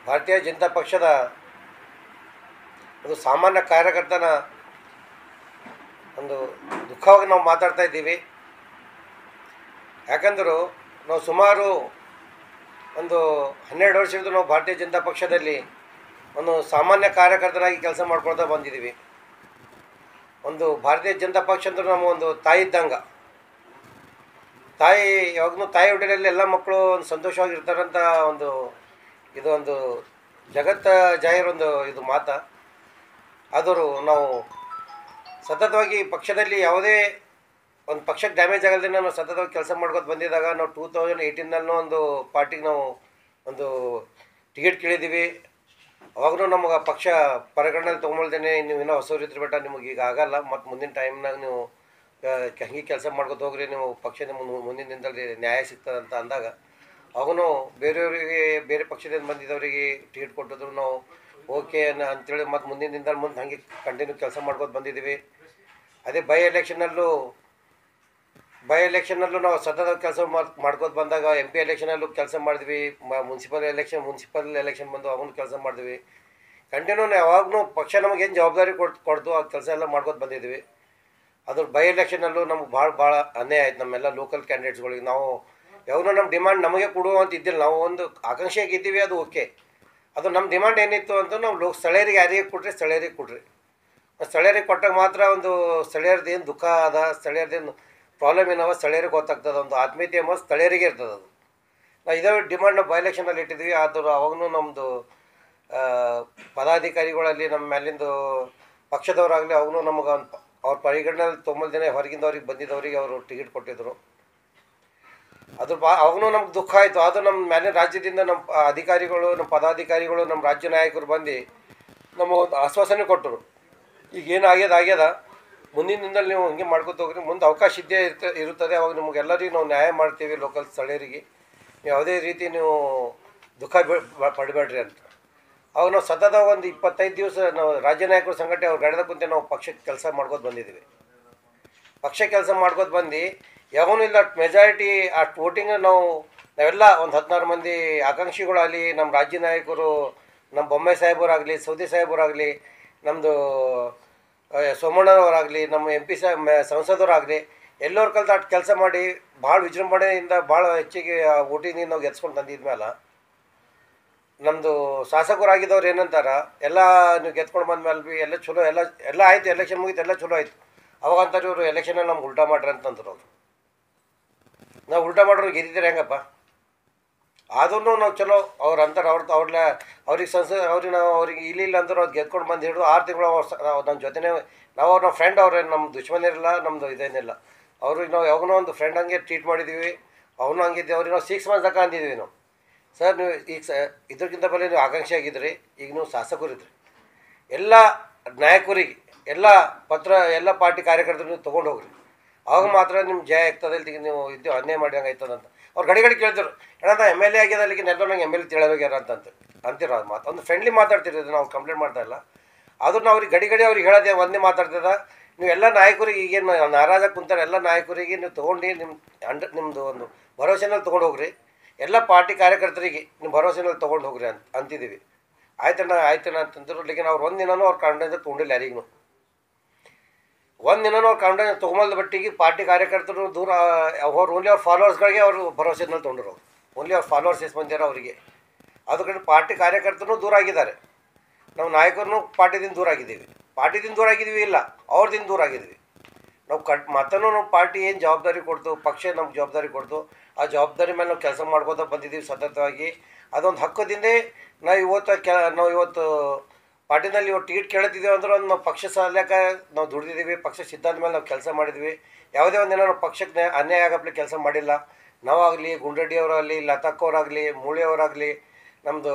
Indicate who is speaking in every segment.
Speaker 1: ಭಾರತೀಯ ಜನತಾ ಪಕ್ಷದ ಒಂದು ಸಾಮಾನ್ಯ ಕಾರ್ಯಕರ್ತನ ಒಂದು ದುಃಖವಾಗಿ ನಾವು ಮಾತಾಡ್ತಾ ಇದ್ದೀವಿ. ಯಾಕಂದರೂ ನಾವು ಸುಮಾರು ಒಂದು 12 ವರ್ಷದಿಂದ ನಾವು ಭಾರತೀಯ ಜನತಾ ಪಕ್ಷದಲ್ಲಿ ಒಂದು ಸಾಮಾನ್ಯ ಕಾರ್ಯಕರ್ತನಾಗಿ ಕೆಲಸ ಮಾಡ್ಕೊಳ್ತಾ ಬಂದಿದ್ದೀವಿ. ಒಂದು ಭಾರತೀಯ ಜನತಾ ಪಕ್ಷ ಅಂದ್ರೆ ನಮ್ಮ ಒಂದು ತಾಯಿ ಇದ್ದಂಗೆ. ತಾಯಿ ಯಾವಾಗಲೂ ತಾಯಿ ಹೊಟ್ಟೆಯಲ್ಲಿ ಎಲ್ಲ ಮಕ್ಕಳು ಒಂದು ಸಂತೋಷವಾಗಿರ್ತಾರಂತ ಒಂದು ಇದು ಒಂದು ಜಗತ್ತ ಜಾಹೀರೊಂದು ಇದು ಮಾತು. ಆದರೂ ನಾವು ಸತತವಾಗಿ ಪಕ್ಷದಲ್ಲಿ ಯಾವುದೇ ಒಂದು ಪಕ್ಷಕ್ಕೆ ಡ್ಯಾಮೇಜ್ ಆಗಲ್ದೇ ನಾವು ಸತತವಾಗಿ ಕೆಲಸ ಮಾಡ್ಕೊತ ಬಂದಿದ್ದಾಗ ನಾವು 2018ನಲ್ಲೂ ಒಂದು ಪಾರ್ಟಿಗೆ ನಾವು ಒಂದು ಟಿಕೆಟ್ ಕೇಳಿದ್ದೀವಿ. ಅವಾಗೂ ನಮಗೆ ಪಕ್ಷ ಪರಿಗಣನೆ ತೊಗೊಳ್ದೇನೆ ನೀವು ಇನ್ನೂ ಹೊಸವ್ರು ಇದ್ರೆ ಬೇಟ ನಿಮಗೆ ಈಗ ಆಗಲ್ಲ, ಮತ್ತು ಮುಂದಿನ ಟೈಮ್ನಾಗ ನೀವು ಹಂಗೆ ಕೆಲಸ ಮಾಡ್ಕೊತ ಹೋಗ್ರಿ, ನೀವು ಪಕ್ಷದ ಮುಂದಿನ ದಿನದಲ್ಲಿ ನ್ಯಾಯ ಸಿಗ್ತದೆ ಅಂತ ಅಂದಾಗ ಅವನು ಬೇರೆಯವರಿಗೆ ಬೇರೆ ಪಕ್ಷದಿಂದ ಬಂದಿದ್ದವರಿಗೆ ಟಿಕೆಟ್ ಕೊಟ್ಟಿದ್ರು. ನಾವು ಓಕೆ ಅಂತೇಳಿ ಮತ್ತು ಮುಂದಿನ ದಿನದಲ್ಲಿ ಮುಂದೆ ಹಾಗೆ ಕಂಟಿನ್ಯೂ ಕೆಲಸ ಮಾಡ್ಕೊತ ಬಂದಿದ್ದೀವಿ. ಅದೇ ಬೈ ಎಲೆಕ್ಷನ್ನಲ್ಲೂ ನಾವು ಸತತ ಕೆಲಸ ಮಾಡ್ಕೊತ ಬಂದಾಗ MP ಎಲೆಕ್ಷನಲ್ಲೂ ಕೆಲಸ ಮಾಡಿದ್ವಿ. ಮುನ್ಸಿಪಲ್ ಎಲೆಕ್ಷನ್ ಬಂದು ಅವನು ಕೆಲಸ ಮಾಡಿದ್ವಿ. ಕಂಟಿನ್ಯೂ ಯಾವಾಗಲೂ ಪಕ್ಷ ನಮಗೇನು ಜವಾಬ್ದಾರಿ ಕೊಡ್ತು ಆ ಕೆಲಸ ಎಲ್ಲ ಮಾಡ್ಕೊತ ಬಂದಿದ್ವಿ. ಅದ್ರ ಬೈ ಎಲೆಕ್ಷನಲ್ಲೂ ನಮ್ಗೆ ಭಾಳ ಅನ್ಯಾಯ ಆಯ್ತು ನಮ್ಮೆಲ್ಲ ಲೋಕಲ್ ಕ್ಯಾಂಡಿಡೇಟ್ಸ್ಗಳಿಗೆ. ನಾವು ಯಾವಾಗಲೂ ನಮ್ಮ ಡಿಮಾಂಡ್ ನಮಗೆ ಕೊಡುವಂತ ಇದ್ದಿಲ್ಲ. ನಾವು ಒಂದು ಆಕಾಂಕ್ಷೆಯಾಗಿ ಇದ್ದೀವಿ, ಅದು ಓಕೆ. ಅದು ನಮ್ಮ ಡಿಮಾಂಡ್ ಏನಿತ್ತು ಅಂತ ನಾವು ಸ್ಥಳೀಯರಿಗೆ ಯಾರಿಗೆ ಕೊಡ್ರಿ, ಸ್ಥಳೀಯರಿಗೆ ಕೊಟ್ಟಾಗ ಮಾತ್ರ ಒಂದು ಸ್ಥಳೀಯರದ್ದು ಏನು ದುಃಖ ಅದ, ಸ್ಥಳೀಯರದ್ದೇನು ಪ್ರಾಬ್ಲಮ್ ಏನವ ಸ್ಥಳೀಯರಿಗೆ ಗೊತ್ತಾಗ್ತದೆ. ಒಂದು ಆತ್ಮೀಯತೆ ಎಂಬ ಸ್ಥಳೀಯರಿಗೆ ಇರ್ತದೆ. ಅದು ನಾವು ಇದೇ ಡಿಮಾಂಡ್ ನಾವು ಬೈ ಎಲೆಕ್ಷನಲ್ಲಿ ಇಟ್ಟಿದ್ವಿ. ಆದರೂ ಅವಾಗೂ ನಮ್ಮದು ಪದಾಧಿಕಾರಿಗಳಲ್ಲಿ ನಮ್ಮ ಮೇಲಿಂದು ಪಕ್ಷದವರಾಗಲಿ ಅವನು ನಮಗೆ ಅವ್ರ ಪರಿಗಣನೆ ತೊಂಬಲ್ದೇನೆ ಹೊರಗಿಂದವ್ರಿಗೆ ಬಂದಿದ್ದವರಿಗೆ ಅವರು ಟಿಕೆಟ್ ಕೊಟ್ಟಿದ್ದರು. ಅದು ಅವಾಗೂ ನಮ್ಗೆ ದುಃಖ ಆಯಿತು. ಅದು ನಮ್ಮ ಮೇಲಿನ ರಾಜ್ಯದಿಂದ ನಮ್ಮ ಅಧಿಕಾರಿಗಳು, ನಮ್ಮ ಪದಾಧಿಕಾರಿಗಳು, ನಮ್ಮ ರಾಜ್ಯ ನಾಯಕರು ಬಂದು ನಮಗೊಂದು ಆಶ್ವಾಸನೆ ಕೊಟ್ಟರು. ಈಗ ಏನು ಆಗ್ಯದ ಮುಂದಿನ ದಿನದಲ್ಲಿ ನೀವು ಹಿಂಗೆ ಮಾಡ್ಕೊತ ಹೋಗ್ರಿ, ಮುಂದೆ ಅವಕಾಶ ಇರುತ್ತದೆ, ಅವಾಗ ನಿಮಗೆಲ್ಲರಿಗೂ ನಾವು ನ್ಯಾಯ ಮಾಡ್ತೀವಿ. ಲೋಕಲ್ ಸ್ಥಳೀಯರಿಗೆ ನೀವು ಯಾವುದೇ ರೀತಿ ನೀವು ದುಃಖ ಪಡಬೇಡ್ರಿ ಅಂತ. ಅವಾಗ ನಾವು ಸತತ ಒಂದು 25 ದಿವಸ ನಾವು ರಾಜ್ಯ ನಾಯಕರು ಸಂಘಟನೆ ಅವ್ರು ಗಡದ ಕುಂತೆ ನಾವು ಪಕ್ಷಕ್ಕೆ ಕೆಲಸ ಮಾಡ್ಕೊತ ಬಂದಿದ್ದೀವಿ. ಕೆಲಸ ಮಾಡ್ಕೊತ ಬಂದು ಯಾವನೂ ಇಲ್ಲ ಮೆಜಾರಿಟಿ ಅಷ್ಟು ವೋಟಿಂಗ್ ನಾವೆಲ್ಲ ಒಂದು 16 ಮಂದಿ ಆಕಾಂಕ್ಷಿಗಳಾಗಲಿ, ನಮ್ಮ ರಾಜ್ಯ ನಾಯಕರು, ನಮ್ಮ ಬೊಮ್ಮಾಯಿ ಸಾಹೇಬರಾಗಲಿ, ಸೌದಿ ಸಾಹೇಬರಾಗಲಿ, ನಮ್ಮದು ಸೋಮಣ್ಣವರಾಗಲಿ, ನಮ್ಮ MP ಸಂಸದರಾಗಲಿ, ಎಲ್ಲರ ಕಲ್ತು ಅಷ್ಟು ಕೆಲಸ ಮಾಡಿ ಭಾಳ ವಿಜೃಂಭಣೆಯಿಂದ ಭಾಳ ಹೆಚ್ಚಿಗೆ ವೋಟಿಂಗಿಂದ ನಾವು ಗೆದ್ಸ್ಕೊಂಡು ತಂದಿದ್ಮೇಲೆ ನಮ್ಮದು ಶಾಸಕರಾಗಿದ್ದವ್ರು ಏನಂತಾರ, ಎಲ್ಲ ನೀವು ಗೆದ್ಕೊಂಡು ಬಂದಮೇಲೆ ಭೀ ಎಲ್ಲ ಚಲೋ ಎಲ್ಲ ಆಯಿತು, ಎಲೆಕ್ಷನ್ ಮುಗಿತು, ಎಲ್ಲ ಚಲೋ ಆಯಿತು. ಅವಾಗ ಅಂತಾರೆ ಇವರು ಎಲೆಕ್ಷನಲ್ಲಿ ನಮ್ಗೆ ಉಲ್ಟಾ ಮಾಡ್ರಿ ಅಂತಂದ್ರು. ಅವರು ನಾವು ಉಲ್ಟಾ ಮಾಡೋರು ಗೆದ್ದಿದ್ದೀರಿ ಹೆಂಗಪ್ಪ? ಆದ್ರೂ ನಾವು ಚಲೋ ಅವ್ರು ಅಂತಾರೆ ಅವ್ರಿಗೆ ಇಲ್ಲ ಅಂದ್ರೆ ಅವ್ರು ಗೆದ್ಕೊಂಡು ಬಂದು ಹಿಡಿದು 6 ತಿಂಗಳು ನಮ್ಮ ಜೊತೆನೇ ನಾವು ಅವ್ರ ಫ್ರೆಂಡ್ ಅವ್ರೇನು ನಮ್ಮ ದುಶ್ಮನಿರಲ್ಲ, ನಮ್ಮದು ಇದೇನಿಲ್ಲ. ಅವ್ರಿಗೆ ನಾವು ಯಾವಾಗನೋ ಒಂದು ಫ್ರೆಂಡ್ ಹಂಗೆ ಟ್ರೀಟ್ ಮಾಡಿದ್ದೀವಿ. ಅವನು ಹಂಗಿದ್ದೆ. ಅವ್ರಿಗೆ ನಾವು 6 ಮಂತ್ಸ್ ತನಕ ಅಂದಿದ್ವಿ ನಾವು, ಸರ್ ನೀವು ಈಗ ಇದ್ರಕ್ಕಿಂತ ಬರೀ ನೀವು ಆಕಾಂಕ್ಷೆ ಆಗಿದ್ರಿ, ಈಗ ನೀವು ಶಾಸಕರಿದ್ರಿ, ಎಲ್ಲ ನಾಯಕರಿಗೆ ಎಲ್ಲ ಪಾರ್ಟಿ ಕಾರ್ಯಕರ್ತರು ನೀವು ತೊಗೊಂಡು ಹೋಗ್ರಿ, ಆವಾಗ ಮಾತ್ರ ನಿಮ್ಮ ಜಯ ಆಗ್ತದೆ. ಇಲ್ಲಿ ನೀವು ಅನ್ಯಾಯ ಮಾಡಿದಂಗೆ ಆಯ್ತದಂತ ಅವ್ರು ಗಡಿ ಕೇಳ್ತಿರು. ಏನಂತ MLA ಆಗ್ಯದ ಅಲ್ಲಿಗೆ ನೆಲ್ಲ ನಂಗೆ MLA ತಿಳೋಗ್ಯಾರ ಅಂತಿರೋ ಅದು ಮಾತು. ಒಂದು ಫ್ರೆಂಡ್ಲಿ ಮಾತಾಡ್ತಿರೋದು, ನಾವು ಕಂಪ್ಲೇಂಟ್ ಮಾಡ್ತಾ ಇಲ್ಲ. ಆದ್ರೂ ನಾವು ಅವ್ರಿಗೆ ಗಡಿ ಅವ್ರಿಗೆ ಹೇಳೋದೇ ಒಂದೇ ಮಾತಾಡ್ತದ. ನೀವು ಎಲ್ಲ ನಾಯಕರಿಗೆ ಈಗೇನು ನಾರಾಜಾಗಿ ಕುಂತಾರೆ ಎಲ್ಲ ನಾಯಕರಿಗೆ ನೀವು ತೊಗೊಂಡು ನಿಮ್ಮದು ಒಂದು ಭರವಸೆನಲ್ಲಿ ತೊಗೊಂಡು ಹೋಗ್ರಿ, ಎಲ್ಲ ಪಾರ್ಟಿ ಕಾರ್ಯಕರ್ತರಿಗೆ ನಿಮ್ಮ ಭರವಸೆನಲ್ಲಿ ತೊಗೊಂಡು ಹೋಗ್ರಿ ಅಂತಿದ್ದೀವಿ. ಆಯ್ತಣ್ಣ ಅಂತಂದ್ರು. ಲೇಕಿನ್ ಅವ್ರು ಒಂದಿನೂ ಅವ್ರ ಕಾರಣದಿಂದ ತೊಗೊಂಡಿಲ್ಲ. ಯಾರಿಗೂ ಒಂದಿನೂ ಅವ್ರ ಕಾರಣದಿಂದ ತೊಗೊಂಬಲ್ದ ಬಟ್ಟಿಗೆ ಪಾರ್ಟಿ ಕಾರ್ಯಕರ್ತರು ದೂರ ಓನ್ಲಿ ಅವ್ರ ಫಾಲೋವರ್ಸ್ಗಳಿಗೆ ಅವರು ಭರವಸೆನಲ್ಲಿ ತೊಗೊಂಡ್ರು. ಓನ್ಲಿ ಅವ್ರ ಫಾಲೋವರ್ಸ್ ಎಷ್ಟು ಮಂದಿರ ಅವರಿಗೆ. ಅದು ಕಡೆ ಪಾರ್ಟಿ ಕಾರ್ಯಕರ್ತರು ದೂರ ಆಗಿದ್ದಾರೆ. ನಾವು ನಾಯಕರನ್ನು ಪಾರ್ಟಿದಿಂದ ದೂರ ಆಗಿದ್ದೀವಿ ಇಲ್ಲ ಅವ್ರದಿಂದ ದೂರ ಆಗಿದ್ದೀವಿ. ನಾವು ಮತ್ತೂ ನಾವು ಪಾರ್ಟಿ ಏನು ಜವಾಬ್ದಾರಿ ಕೊಡ್ತು, ಪಕ್ಷ ನಮ್ಗೆ ಜವಾಬ್ದಾರಿ ಕೊಡ್ತು, ಆ ಜವಾಬ್ದಾರಿ ಮೇಲೆ ನಾವು ಕೆಲಸ ಮಾಡ್ಕೋತಾ ಬಂದಿದ್ದೀವಿ ಸತತವಾಗಿ. ಅದೊಂದು ಹಕ್ಕದಿಂದೇ ನಾವು ಇವತ್ತು ಪಾರ್ಟಿನಲ್ಲಿ ಟಿಕೆಟ್ ಕೇಳ್ತಿದ್ದೀವಿ ಅಂದ್ರೆ ಒಂದು ನಾವು ಪಕ್ಷ ಸಲ್ಯಾಕ ನಾವು ದುಡಿದಿದ್ದೀವಿ. ಪಕ್ಷ ಸಿದ್ಧಾಂತ ಮೇಲೆ ನಾವು ಕೆಲಸ ಮಾಡಿದ್ವಿ. ಯಾವುದೇ ಒಂದಿನ ನಾವು ಪಕ್ಷಕ್ಕೆ ಅನ್ಯಾಯ ಆಗಪ್ಲೆ ಕೆಲಸ ಮಾಡಿಲ್ಲ. ನಾವಾಗಲಿ, ಗುಂಡ್ರೆಡ್ಡಿ ಅವರಾಗಲಿ, ಲತಾಕ್ಕವರಾಗಲಿ, ಮೂಳಿಯವರಾಗಲಿ, ನಮ್ಮದು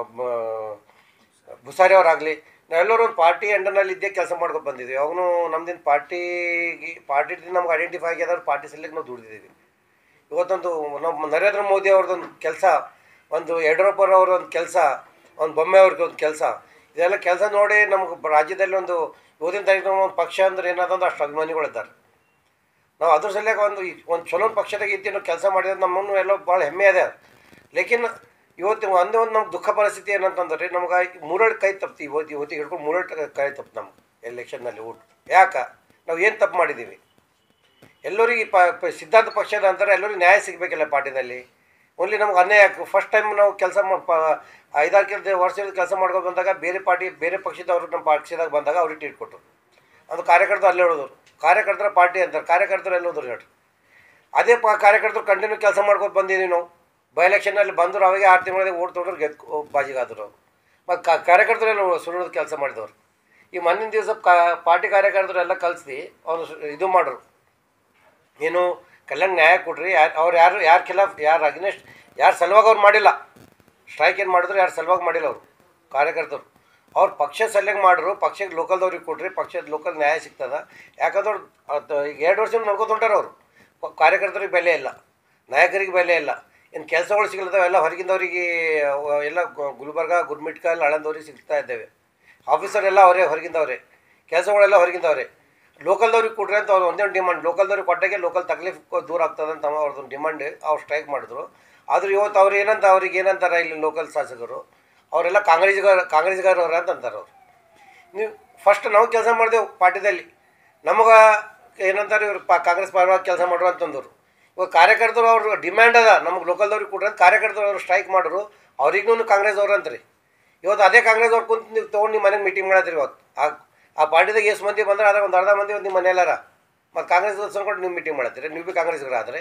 Speaker 1: ಬುಸಾರಿ ಅವರಾಗಲಿ, ನಾವೆಲ್ಲರೂ ಒಂದು ಪಾರ್ಟಿ ಅಂಡರ್ನಲ್ಲಿ ಇದ್ದೇ ಕೆಲಸ ಮಾಡ್ಕೊಂಡು ಬಂದಿದ್ದೀವಿ. ಯಾವಾಗೂ ನಮ್ದಿನ ಪಾರ್ಟಿದಿಂದ ನಮ್ಗೆ ಐಡೆಂಟಿಫೈ ಆಗ್ಯದವ್ರು ಪಾರ್ಟಿ ಸಲ್ಯಕ್ಕೆ ನಾವು ದುಡಿದಿದ್ದೀವಿ. ಇವತ್ತೊಂದು ನಮ್ಮ ನರೇಂದ್ರ ಮೋದಿ ಅವ್ರದ್ದೊಂದು ಕೆಲಸ, ಒಂದು ಯಡಿಯೂರಪ್ಪರವ್ರೊಂದು ಕೆಲಸ, ಒಂದು ಬೊಮ್ಮಾಯಿ ಅವ್ರಿಗೆ ಒಂದು ಕೆಲಸ, ಇದೆಲ್ಲ ಕೆಲಸ ನೋಡಿ ನಮ್ಗೆ ರಾಜ್ಯದಲ್ಲಿ ಒಂದು ಇವತ್ತಿನ ತಾರೀಕು ಒಂದು ಪಕ್ಷ ಅಂದ್ರೆ ಏನಾದಂದ್ರೆ ಅಷ್ಟು ಅಭಿಮಾನಿಗಳಿದ್ದಾರೆ. ನಾವು ಅದ್ರ ಸಲುವಾಗಿ ಒಂದು ಚಲೋ ಪಕ್ಷದಾಗ ಇದ್ದು ನಾವು ಕೆಲಸ ಮಾಡಿದ್ರೆ ನಮ್ಮನ್ನು ಎಲ್ಲ ಭಾಳ ಹೆಮ್ಮೆ ಅದೇ. ಲೇಕಿನ್ ಇವತ್ತು ಒಂದೇ ಒಂದು ನಮ್ಗೆ ದುಃಖ ಪರಿಸ್ಥಿತಿ ಏನಂತಂದ್ರೆ ನಮ್ಗೆ ಮೂರೇಳು ಕೈ ತಪ್ತು ಇವತ್ತಿಗೆ ಹಿಡ್ಕೊಂಡು ಮೂರೇಳು ಕೈ ತಪ್ಪು ನಮ್ಗೆ ಎಲೆಕ್ಷನ್ನಲ್ಲಿ ಓಟ್. ಯಾಕೆ ನಾವು ಏನು ತಪ್ಪು ಮಾಡಿದ್ದೀವಿ? ಎಲ್ಲರಿಗೆ ಸಿದ್ಧಾಂತ ಪಕ್ಷದ ಅಂತಾರೆ ಎಲ್ಲರಿಗೂ ನ್ಯಾಯ ಸಿಗಬೇಕಿಲ್ಲ ಪಾರ್ಟಿನಲ್ಲಿ. ಓನ್ಲಿ ನಮ್ಗೆ ಅನ್ಯಾಯ. ಫಸ್ಟ್ ಟೈಮ್ ನಾವು ಕೆಲಸ 5-6 ವರ್ಷದ ಕೆಲಸ ಮಾಡ್ಕೊಂಡು ಬಂದಾಗ ಬೇರೆ ಪಾರ್ಟಿ ಬೇರೆ ಪಕ್ಷದವ್ರು ನಮ್ಮ ಪಕ್ಷದಾಗ ಬಂದಾಗ ಅವ್ರಿಗೆ ಟ್ರೀಟ್ ಕೊಟ್ಟರು. ಅದು ಕಾರ್ಯಕರ್ತರು ಅಲ್ಲೇ ಹೇಳೋದ್ರು. ಕಾರ್ಯಕರ್ತರ ಪಾರ್ಟಿ ಅಂತಾರೆ, ಕಾರ್ಯಕರ್ತರು ಎಲ್ಲಿ ಹೋದ್ರು ಹೇಳ್ರಿ. ಅದೇ ಕಾರ್ಯಕರ್ತರು ಕಂಟಿನ್ಯೂ ಕೆಲಸ ಮಾಡ್ಕೊಂಡು ಬಂದಿದ್ದೀವಿ ನಾವು. ಬೈ ಎಲೆಕ್ಷನ್ನಲ್ಲಿ ಬಂದರು, ಅವಾಗೆ 6 ತಿಂಗಳಿಗೆ ಓಟ್ ತೊಗೊಂಡ್ರು, ಬಾಜಿಗಾದರು ಅವರು. ಮತ್ತು ಕಾರ್ಯಕರ್ತರೆಲ್ಲ ಸುಳ್ಳೋದು ಕೆಲಸ ಮಾಡಿದವರು. ಈ ಮುಂದಿನ ದಿವಸ ಪಾರ್ಟಿ ಕಾರ್ಯಕರ್ತರು ಎಲ್ಲ ಕಲಿಸಿ ಅವರು ಇದು ಮಾಡ್ರು, ಏನು ಕಲ್ಯಾಣ ನ್ಯಾಯ ಕೊಡ್ರಿ. ಅವ್ರು ಯಾರು ಖಿಲಾಫ್ ಯಾರು ಅಗ್ನೆಸ್ಟ್ ಯಾರು ಸಲುವಾಗಿ ಅವ್ರು ಮಾಡಿಲ್ಲ. ಸ್ಟ್ರೈಕ್ ಏನು ಮಾಡಿದ್ರು ಯಾರು ಸಲುವಾಗಿ ಮಾಡಿಲ್ಲ ಅವರು ಕಾರ್ಯಕರ್ತರು. ಅವ್ರು ಪಕ್ಷ ಸಲುವಾಗಿ ಮಾಡ್ರು, ಪಕ್ಷಕ್ಕೆ ಲೋಕಲ್ದವ್ರಿಗೆ ಕೊಡ್ರಿ, ಪಕ್ಷದ ಲೋಕಲ್ ನ್ಯಾಯ ಸಿಗ್ತದ. ಯಾಕಂದ್ರೆ ಈಗ 2 ವರ್ಷ ನೋಡ್ಕೊತೊಂಟಾರ ಅವರು. ಕಾರ್ಯಕರ್ತರಿಗೆ ಬೆಲೆ ಇಲ್ಲ, ನಾಯಕರಿಗೆ ಬೆಲೆ ಇಲ್ಲ, ಏನು ಕೆಲಸಗಳು ಸಿಗಲ್ಲದಾವೆ. ಎಲ್ಲ ಹೊರಗಿಂದವ್ರಿಗೆ ಎಲ್ಲ ಗುಲ್ಬರ್ಗ ಗುರ್ಮಿಟ್ಕಲ್ ಆಳಂದವ್ರಿಗೆ ಸಿಗ್ತಾ ಇದ್ದೇವೆ. ಆಫೀಸರ್ ಎಲ್ಲ ಅವರೇ ಹೊರಗಿಂದವ್ರೆ, ಕೆಲಸಗಳೆಲ್ಲ ಹೊರಗಿಂದವ್ರೆ. ಲೋಕಲ್ದವ್ರಿಗೆ ಕೊಡ್ರಿ ಅಂತ ಅವ್ರು ಒಂದೇ ಡಿಮಾಂಡ್. ಲೋಕಲ್ದವ್ರಿಗೆ ಕೊಟ್ಟಾಗೆ ಲೋಕಲ್ ತಕ್ಲೀಫ್ ದೂರ ಆಗ್ತದಂತ ಅವ್ರದ್ದು ಡಿಮಾಂಡ್. ಅವ್ರು ಸ್ಟ್ರೈಕ್ ಮಾಡಿದ್ರು. ಆದರೂ ಇವತ್ತು ಅವ್ರು ಏನಂತ ಅವ್ರಿಗೆ ಏನಂತಾರೆ ಇಲ್ಲಿ ಲೋಕಲ್ ಶಾಸಕರು ಅವರೆಲ್ಲ ಕಾಂಗ್ರೆಸ್ಗಾರವ್ರ ಅಂತ ಅಂತಾರೆ ಅವ್ರು. ನೀವು ಫಸ್ಟ್ ನಾವು ಕೆಲಸ ಮಾಡಿದೆವು ಪಾರ್ಟಿದಲ್ಲಿ, ನಮಗೆ ಏನಂತಾರೆ ಇವರು ಕಾಂಗ್ರೆಸ್ ಪರವಾಗಿ ಕೆಲಸ ಮಾಡ್ರು ಅಂತಂದರು. ಇವಾಗ ಕಾರ್ಯಕರ್ತರು ಅವ್ರು ಡಿಮ್ಯಾಂಡ್ ಅದ ನಮಗೆ ಲೋಕಲ್ದವ್ರಿಗೆ ಕೊಡ್ರಿ ಅಂತ. ಕಾರ್ಯಕರ್ತರು ಅವರು ಸ್ಟ್ರೈಕ್ ಮಾಡಿದ್ರು, ಅವ್ರಿಗೂ ಕಾಂಗ್ರೆಸ್ದವ್ರು ಅಂತ್ರಿ. ಇವತ್ತು ಅದೇ ಕಾಂಗ್ರೆಸ್ದವ್ರು ಕುಂತು ನೀವು ತೊಗೊಂಡು ನಿಮ್ಮ ಮನೆಗೆ ಮೀಟಿಂಗ್ ಮಾಡತ್ತೀರಿ. ಇವತ್ತು ಆ ಪಾರ್ಟಿದಾಗ ಎಷ್ಟು ಮಂದಿ ಬಂದ್ರೆ ಅದಾಗ ಒಂದು ಅರ್ಧ ಮಂದಿ ಒಂದು ನಿಮ್ಮ ಮನೆಯಲ್ಲಾರ. ಮತ್ತು ಕಾಂಗ್ರೆಸ್ ಸಂಕೊಂಡು ನೀವು ಮೀಟಿಂಗ್ ಮಾಡತ್ತೀರಿ, ನೀವು ಭೀ ಕಾಂಗ್ರೆಸ್ಗರ ಆದರೆ.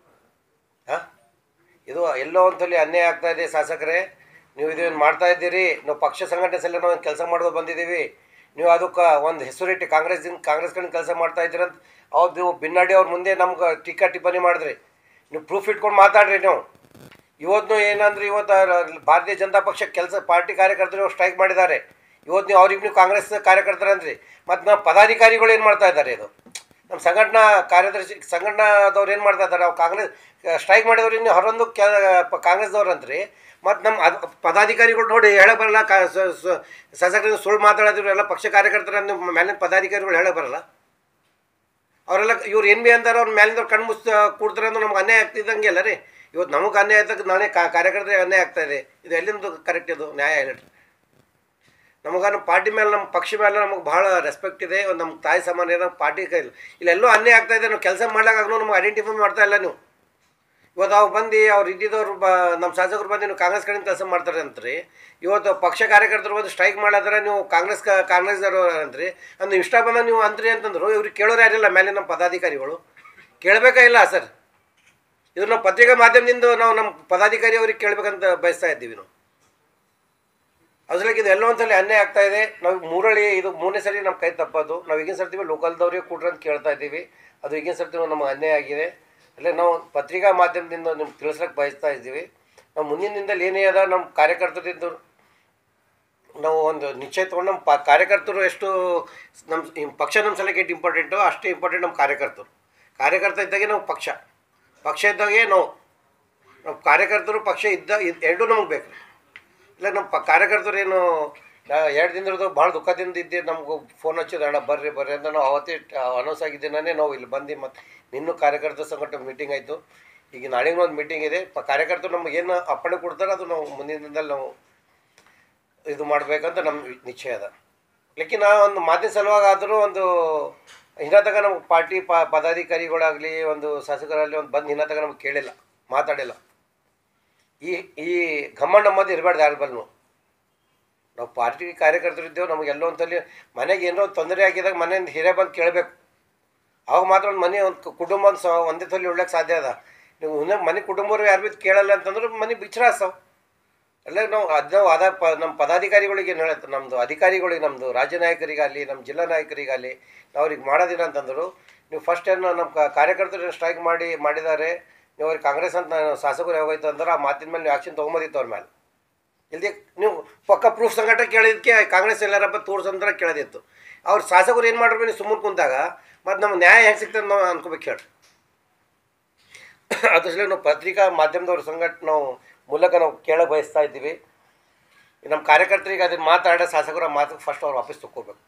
Speaker 1: ಹಾಂ, ಇದು ಎಲ್ಲೋ ಒಂದಲ್ಲಿ ಅನ್ಯಾಯ ಆಗ್ತಾಯಿದೆ. ಶಾಸಕರೇ, ನೀವು ಇದೇನು ಮಾಡ್ತಾ ಇದ್ದೀರಿ? ನಾವು ಪಕ್ಷ ಸಂಘಟನೆ ಸಲ ನಾವು ಕೆಲಸ ಮಾಡೋದು ಬಂದಿದ್ದೀವಿ. ನೀವು ಅದಕ್ಕೆ ಒಂದು ಹೆಸರಿಟ್ಟು ಕಾಂಗ್ರೆಸ್ ಕಡೆ ಕೆಲಸ ಮಾಡ್ತಾ ಇದ್ದೀರಂತ ಅವ್ರು ನೀವು ಬಿನ್ನಾಡಿ ಅವ್ರ ಮುಂದೆ ನಮ್ಗೆ ಟೀಕಾ ಟಿಪ್ಪಣಿ ಮಾಡಿದ್ರಿ. ನೀವು ಪ್ರೂಫ್ ಇಟ್ಕೊಂಡು ಮಾತಾಡ್ರಿ. ನೀವು ಇವತ್ತು ಏನಂದ್ರೆ ಇವತ್ತು ಭಾರತೀಯ ಜನತಾ ಪಕ್ಷ ಪಾರ್ಟಿ ಕಾರ್ಯಕರ್ತರು ಸ್ಟ್ರೈಕ್ ಮಾಡಿದ್ದಾರೆ. ಇವತ್ತು ನೀವು ಅವ್ರಿಗೆ ನೀವು ಕಾಂಗ್ರೆಸ್ ಕಾರ್ಯಕರ್ತರಂದ್ರಿ. ಮತ್ತು ನಮ್ಮ ಪದಾಧಿಕಾರಿಗಳು ಏನು ಮಾಡ್ತಾ ಇದ್ದಾರೆ? ಇದು ನಮ್ಮ ಸಂಘಟನಾ ಕಾರ್ಯದರ್ಶಿ ಸಂಘಟನಾದವ್ರು ಏನು ಮಾಡ್ತಾ ಇದ್ದಾರೆ? ಅವ್ರು ಕಾಂಗ್ರೆಸ್ ಸ್ಟ್ರೈಕ್ ಮಾಡಿದವ್ರಿಗೆ ನೀವು ಹೊರೊಂದು ಕಾಂಗ್ರೆಸ್ದವ್ರು ಅಂತ್ರಿ. ಮತ್ತು ನಮ್ಮ ಪದಾಧಿಕಾರಿಗಳು ನೋಡಿ ಹೇಳೇ ಬರಲ್ಲ. ಶಾಸಕರಿಂದ ಸುಳ್ಳು ಮಾತಾಡೋದ್ರು ಎಲ್ಲ ಪಕ್ಷ ಕಾರ್ಯಕರ್ತರನ್ನು ಮೇಲಿನ ಪದಾಧಿಕಾರಿಗಳು ಹೇಳೇ ಬರಲ್ಲ. ಅವರೆಲ್ಲ ಇವ್ರು ಏನು ಭೀ ಅಂತಾರೆ, ಅವ್ರ ಮೇಲಿಂದವ್ರು ಕಣ್ಣು ಮುಚ್ಚ ಕೂಡ್ತಾರೆ ಅಂದ್ರೆ ನಮ್ಗೆ ಅನ್ಯಾಯ ಆಗ್ತಿದ್ದಂಗೆ ಅಲ್ಲ ರೀ. ಇವತ್ತು ನಮಗೆ ಅನ್ಯಾಯ ಆಗ್ತಕ್ಕ ನಾನೇ ಕಾರ್ಯಕರ್ತರಿಗೆ ಅನ್ಯಾಯ ಆಗ್ತಾಯಿದೆ. ಇದು ಎಲ್ಲಿಂದು ಕರೆಕ್ಟ್? ಇದು ನ್ಯಾಯ ಹೇಳ್ರಿ. ನಮಗೆ ನಮ್ಮ ಪಾರ್ಟಿ ಮೇಲೆ ನಮ್ಮ ಪಕ್ಷ ಮೇಲೆ ನಮಗೆ ಭಾಳ ರೆಸ್ಪೆಕ್ಟ್ ಇದೆ. ಒಂದು ನಮ್ಮ ತಾಯಿ ಸಮಾನ ಏನೋ ಪಾರ್ಟಿ ಕೈಲಿ ಇಲ್ಲೆಲ್ಲೋ ಅನ್ಯಾಯ ಆಗ್ತಾಯಿದೆ. ನಾವು ಕೆಲಸ ಮಾಡ್ಲಾಗೂ ನಮ್ಗೆ ಐಡೆಂಟಿಫೈ ಮಾಡ್ತಾ ಇಲ್ಲ. ನೀವು ಇವತ್ತು ಅವ್ರು ಬಂದು ಅವ್ರು ಇದ್ದಿದ್ದವ್ರು ನಮ್ಮ ಶಾಸಕರು ಬಂದು ನೀವು ಕಾಂಗ್ರೆಸ್ ಕಡೆಯಿಂದ ಕೆಲಸ ಮಾಡ್ತಾರೆ ಅಂತ್ರಿ. ಇವತ್ತು ಪಕ್ಷ ಕಾರ್ಯಕರ್ತರು ಬಂದು ಸ್ಟ್ರೈಕ್ ಮಾಡಿದ್ರೆ ನೀವು ಕಾಂಗ್ರೆಸ್ದವ್ರು ಅಂತ್ರಿ. ಅಂದ್ರೆ ಇಷ್ಟ ಬಂದಾಗ ನೀವು ಅಂತ್ರಿ ಅಂತಂದ್ರು. ಇವ್ರಿಗೆ ಕೇಳೋರು ಯಾರಿಲ್ಲ ಮೇಲೆ ನಮ್ಮ ಪದಾಧಿಕಾರಿಗಳು. ಕೇಳಬೇಕಾ ಇಲ್ಲ ಸರ್? ಇದು ನಾವು ಪತ್ರಿಕಾ ಮಾಧ್ಯಮದಿಂದ ನಾವು ನಮ್ಮ ಪದಾಧಿಕಾರಿ ಅವ್ರಿಗೆ ಕೇಳಬೇಕಂತ ಬಯಸ್ತಾ ಇದ್ದೀವಿ ನಾವು. ಅದ್ರಲ್ಲಿ ಇದು ಎಲ್ಲ ಒಂದ್ಸಲಿ ಅನ್ಯಾಯ ಆಗ್ತಾಯಿದೆ. ನಾವು ಇದು 3ನೇ ಸರಿ ನಮ್ಮ ಕೈ ತಪ್ಪೋದು. ನಾವು ಈಗಿನ ಸರ್ತೀವಿ ಲೋಕಲ್ದವ್ರಿಗೆ ಕೊಡ್ರಿ ಅಂತ ಕೇಳ್ತಾ ಇದ್ದೀವಿ. ಅದು ಈಗಿನ ಸರ್ತಿ ನಮಗೆ ಅನ್ಯಾಯ ಆಗಿದೆ. ಅಲ್ಲೇ ನಾವು ಪತ್ರಿಕಾ ಮಾಧ್ಯಮದಿಂದ ನಿಮ್ಗೆ ತಿಳಿಸ್ಲಿಕ್ಕೆ ಬಯಸ್ತಾ ಇದ್ದೀವಿ. ನಾವು ಮುಂದಿನ ದಿನದಲ್ಲಿ ಏನೇ ಅದ ನಮ್ಮ ಕಾರ್ಯಕರ್ತರಿಂದ ನಾವು ಒಂದು ನಿಶ್ಚಯ ತೊಗೊಂಡು ನಮ್ಮ ಕಾರ್ಯಕರ್ತರು ಎಷ್ಟು ನಮ್ಮ ಪಕ್ಷ ನಮ್ಮ ಸಲಕ್ಕೆ ಎಷ್ಟು ಇಂಪಾರ್ಟೆಂಟು ಅಷ್ಟೇ ಇಂಪಾರ್ಟೆಂಟ್ ನಮ್ಮ ಕಾರ್ಯಕರ್ತ ಇದ್ದಾಗೆ ನಾವು ಪಕ್ಷ ಇದ್ದಾಗೆ ನಾವು ಕಾರ್ಯಕರ್ತರು ಪಕ್ಷ ಎರಡೂ ನಮಗೆ ಬೇಕು. ಇಲ್ಲ ನಮ್ಮ ಕಾರ್ಯಕರ್ತರು ಏನು 2 ದಿನದ ಭಾಳ ದುಃಖದಿಂದ ಇದ್ದೆ. ನಮ್ಗೆ ಫೋನ್ ಹಚ್ಚಿದ ಅಣ್ಣ ಬರ್ರಿ ಅಂತ ನಾವು ಅವತ್ತೇ ಅನೌನ್ಸ್ ಆಗಿದ್ದೇನೆ. ನಾವು ಇಲ್ಲಿ ಬಂದು ಮತ್ತು ನಿನ್ನೂ ಕಾರ್ಯಕರ್ತರ ಸಂಘಟನೆ ಮೀಟಿಂಗ್ ಆಯಿತು. ಈಗ ನಾಳೆಗೂ ಒಂದು ಮೀಟಿಂಗ್ ಇದೆ. ಕಾರ್ಯಕರ್ತರು ನಮ್ಗೆ ಏನು ಅಪ್ಪಣೆ ಕೊಡ್ತಾರೆ ಅದು ನಾವು ಮುಂದಿನ ದಿನದಲ್ಲಿ ನಾವು ಇದು ಮಾಡಬೇಕಂತ ನಮ್ಮ ನಿಶ್ಚಯ ಅದ. ಲೇಕಿನ್ ಒಂದು ಮಾತಿನ ಸಲುವಾಗಿ ಆದರೂ ಒಂದು ತನಕ ನಮ್ಗೆ ಪಾರ್ಟಿ ಪದಾಧಿಕಾರಿಗಳಾಗಲಿ ಒಂದು ಶಾಸಕರಲ್ಲಿ ಒಂದು ಬಂದು ತನಕ ನಮ್ಗೆ ಕೇಳಿಲ್ಲ, ಮಾತಾಡಿಲ್ಲ. ಈ ಘಮ್ಮಂಡ್ ನಮ್ಮದು ಇರಬಾರ್ದು ಯಾರ ಬಲ್ಲೂ. ನಾವು ಪಾರ್ಟಿ ಕಾರ್ಯಕರ್ತರು ಇದ್ದೇವೆ. ನಮಗೆಲ್ಲೋ ಒಂದಲ್ಲಿ ಮನೆಗೆ ಏನೋ ತೊಂದರೆ ಆಗಿದಾಗ ಮನೆಯಿಂದ ಹಿರೇ ಬಂದು ಕೇಳಬೇಕು. ಅವಾಗ ಮಾತ್ರ ಒಂದು ಮನೆ ಒಂದು ಕುಟುಂಬ ಒಂದೇ ತೊಲಿ ಉಳ್ಳಕ್ಕೆ ಸಾಧ್ಯ ಅದ. ನೀವು ಮನೆ ಕುಟುಂಬರು ಯಾರು ಭೀ ಕೇಳಲ್ಲ ಅಂತಂದ್ರೆ ಮನೆ ಬಿಚ್ಚರಾಸ್ತವೆ. ಎಲ್ಲ ನಾವು ನಮ್ಮ ಪದಾಧಿಕಾರಿಗಳಿಗೆ ಏನು ಹೇಳುತ್ತೆ, ನಮ್ಮದು ಅಧಿಕಾರಿಗಳಿಗೆ, ನಮ್ಮದು ರಾಜ್ಯ ನಾಯಕರಿಗಾಗಲಿ ನಮ್ಮ ಜಿಲ್ಲಾ ನಾಯಕರಿಗಾಗಲಿ ನಾವು ಅವ್ರಿಗೆ ಮಾಡೋದಿಲ್ಲ ಅಂತಂದರು. ನೀವು ಫಸ್ಟ್ ಏನು ನಮ್ಮ ಕಾರ್ಯಕರ್ತರು ಸ್ಟ್ರೈಕ್ ಮಾಡಿದ್ದಾರೆ, ನೀವು ಅವ್ರಿಗೆ ಕಾಂಗ್ರೆಸ್ ಅಂತ ಶಾಸಕರು ಯಾವಾಗೈತೆ ಅಂದ್ರೆ ಆ ಮಾತಿನ ಮೇಲೆ ನೀವು ಆ್ಯಕ್ಷನ್ ತೊಗೊಂಬಂದಿತ್ತು ಅವ್ರ ಮೇಲೆ. ಇಲ್ಲದೆ ನೀವು ಪಕ್ಕ ಪ್ರೂಫ್ ಸಂಘಟನೆ ಕೇಳಿದ್ದಕ್ಕೆ ಕಾಂಗ್ರೆಸ್ ಎಲ್ಲಾರಪ್ಪ ತೋರಿಸಂದ್ರೆ ಕೇಳೋದಿತ್ತು. ಅವ್ರು ಶಾಸಕರು ಏನು ಮಾಡ್ರು ನೀವು ಸುಮ್ಮನೆ ಕುಂತಾಗ ಮತ್ತು ನಮ್ಗೆ ನ್ಯಾಯ ಹೆಂಗೆ ಸಿಗ್ತದೆ ನಾವು ಅನ್ಕೋಬೇಕು ಹೇಳಿ. ಅದ್ರ ನಾವು ಪತ್ರಿಕಾ ಮಾಧ್ಯಮದವ್ರ ಸಂಘಟನೆ ನಾವು ಮೂಲಕ ನಾವು ಕೇಳ ಬಯಸ್ತಾ ಇದ್ದೀವಿ. ನಮ್ಮ ಕಾರ್ಯಕರ್ತರಿಗೆ ಅದನ್ನು ಮಾತಾಡೋ ಶಾಸಕರ ಮಾತಿಗೆ ಫಸ್ಟ್ ಅವ್ರು ವಾಪಸ್ ತಗೋಬೇಕು.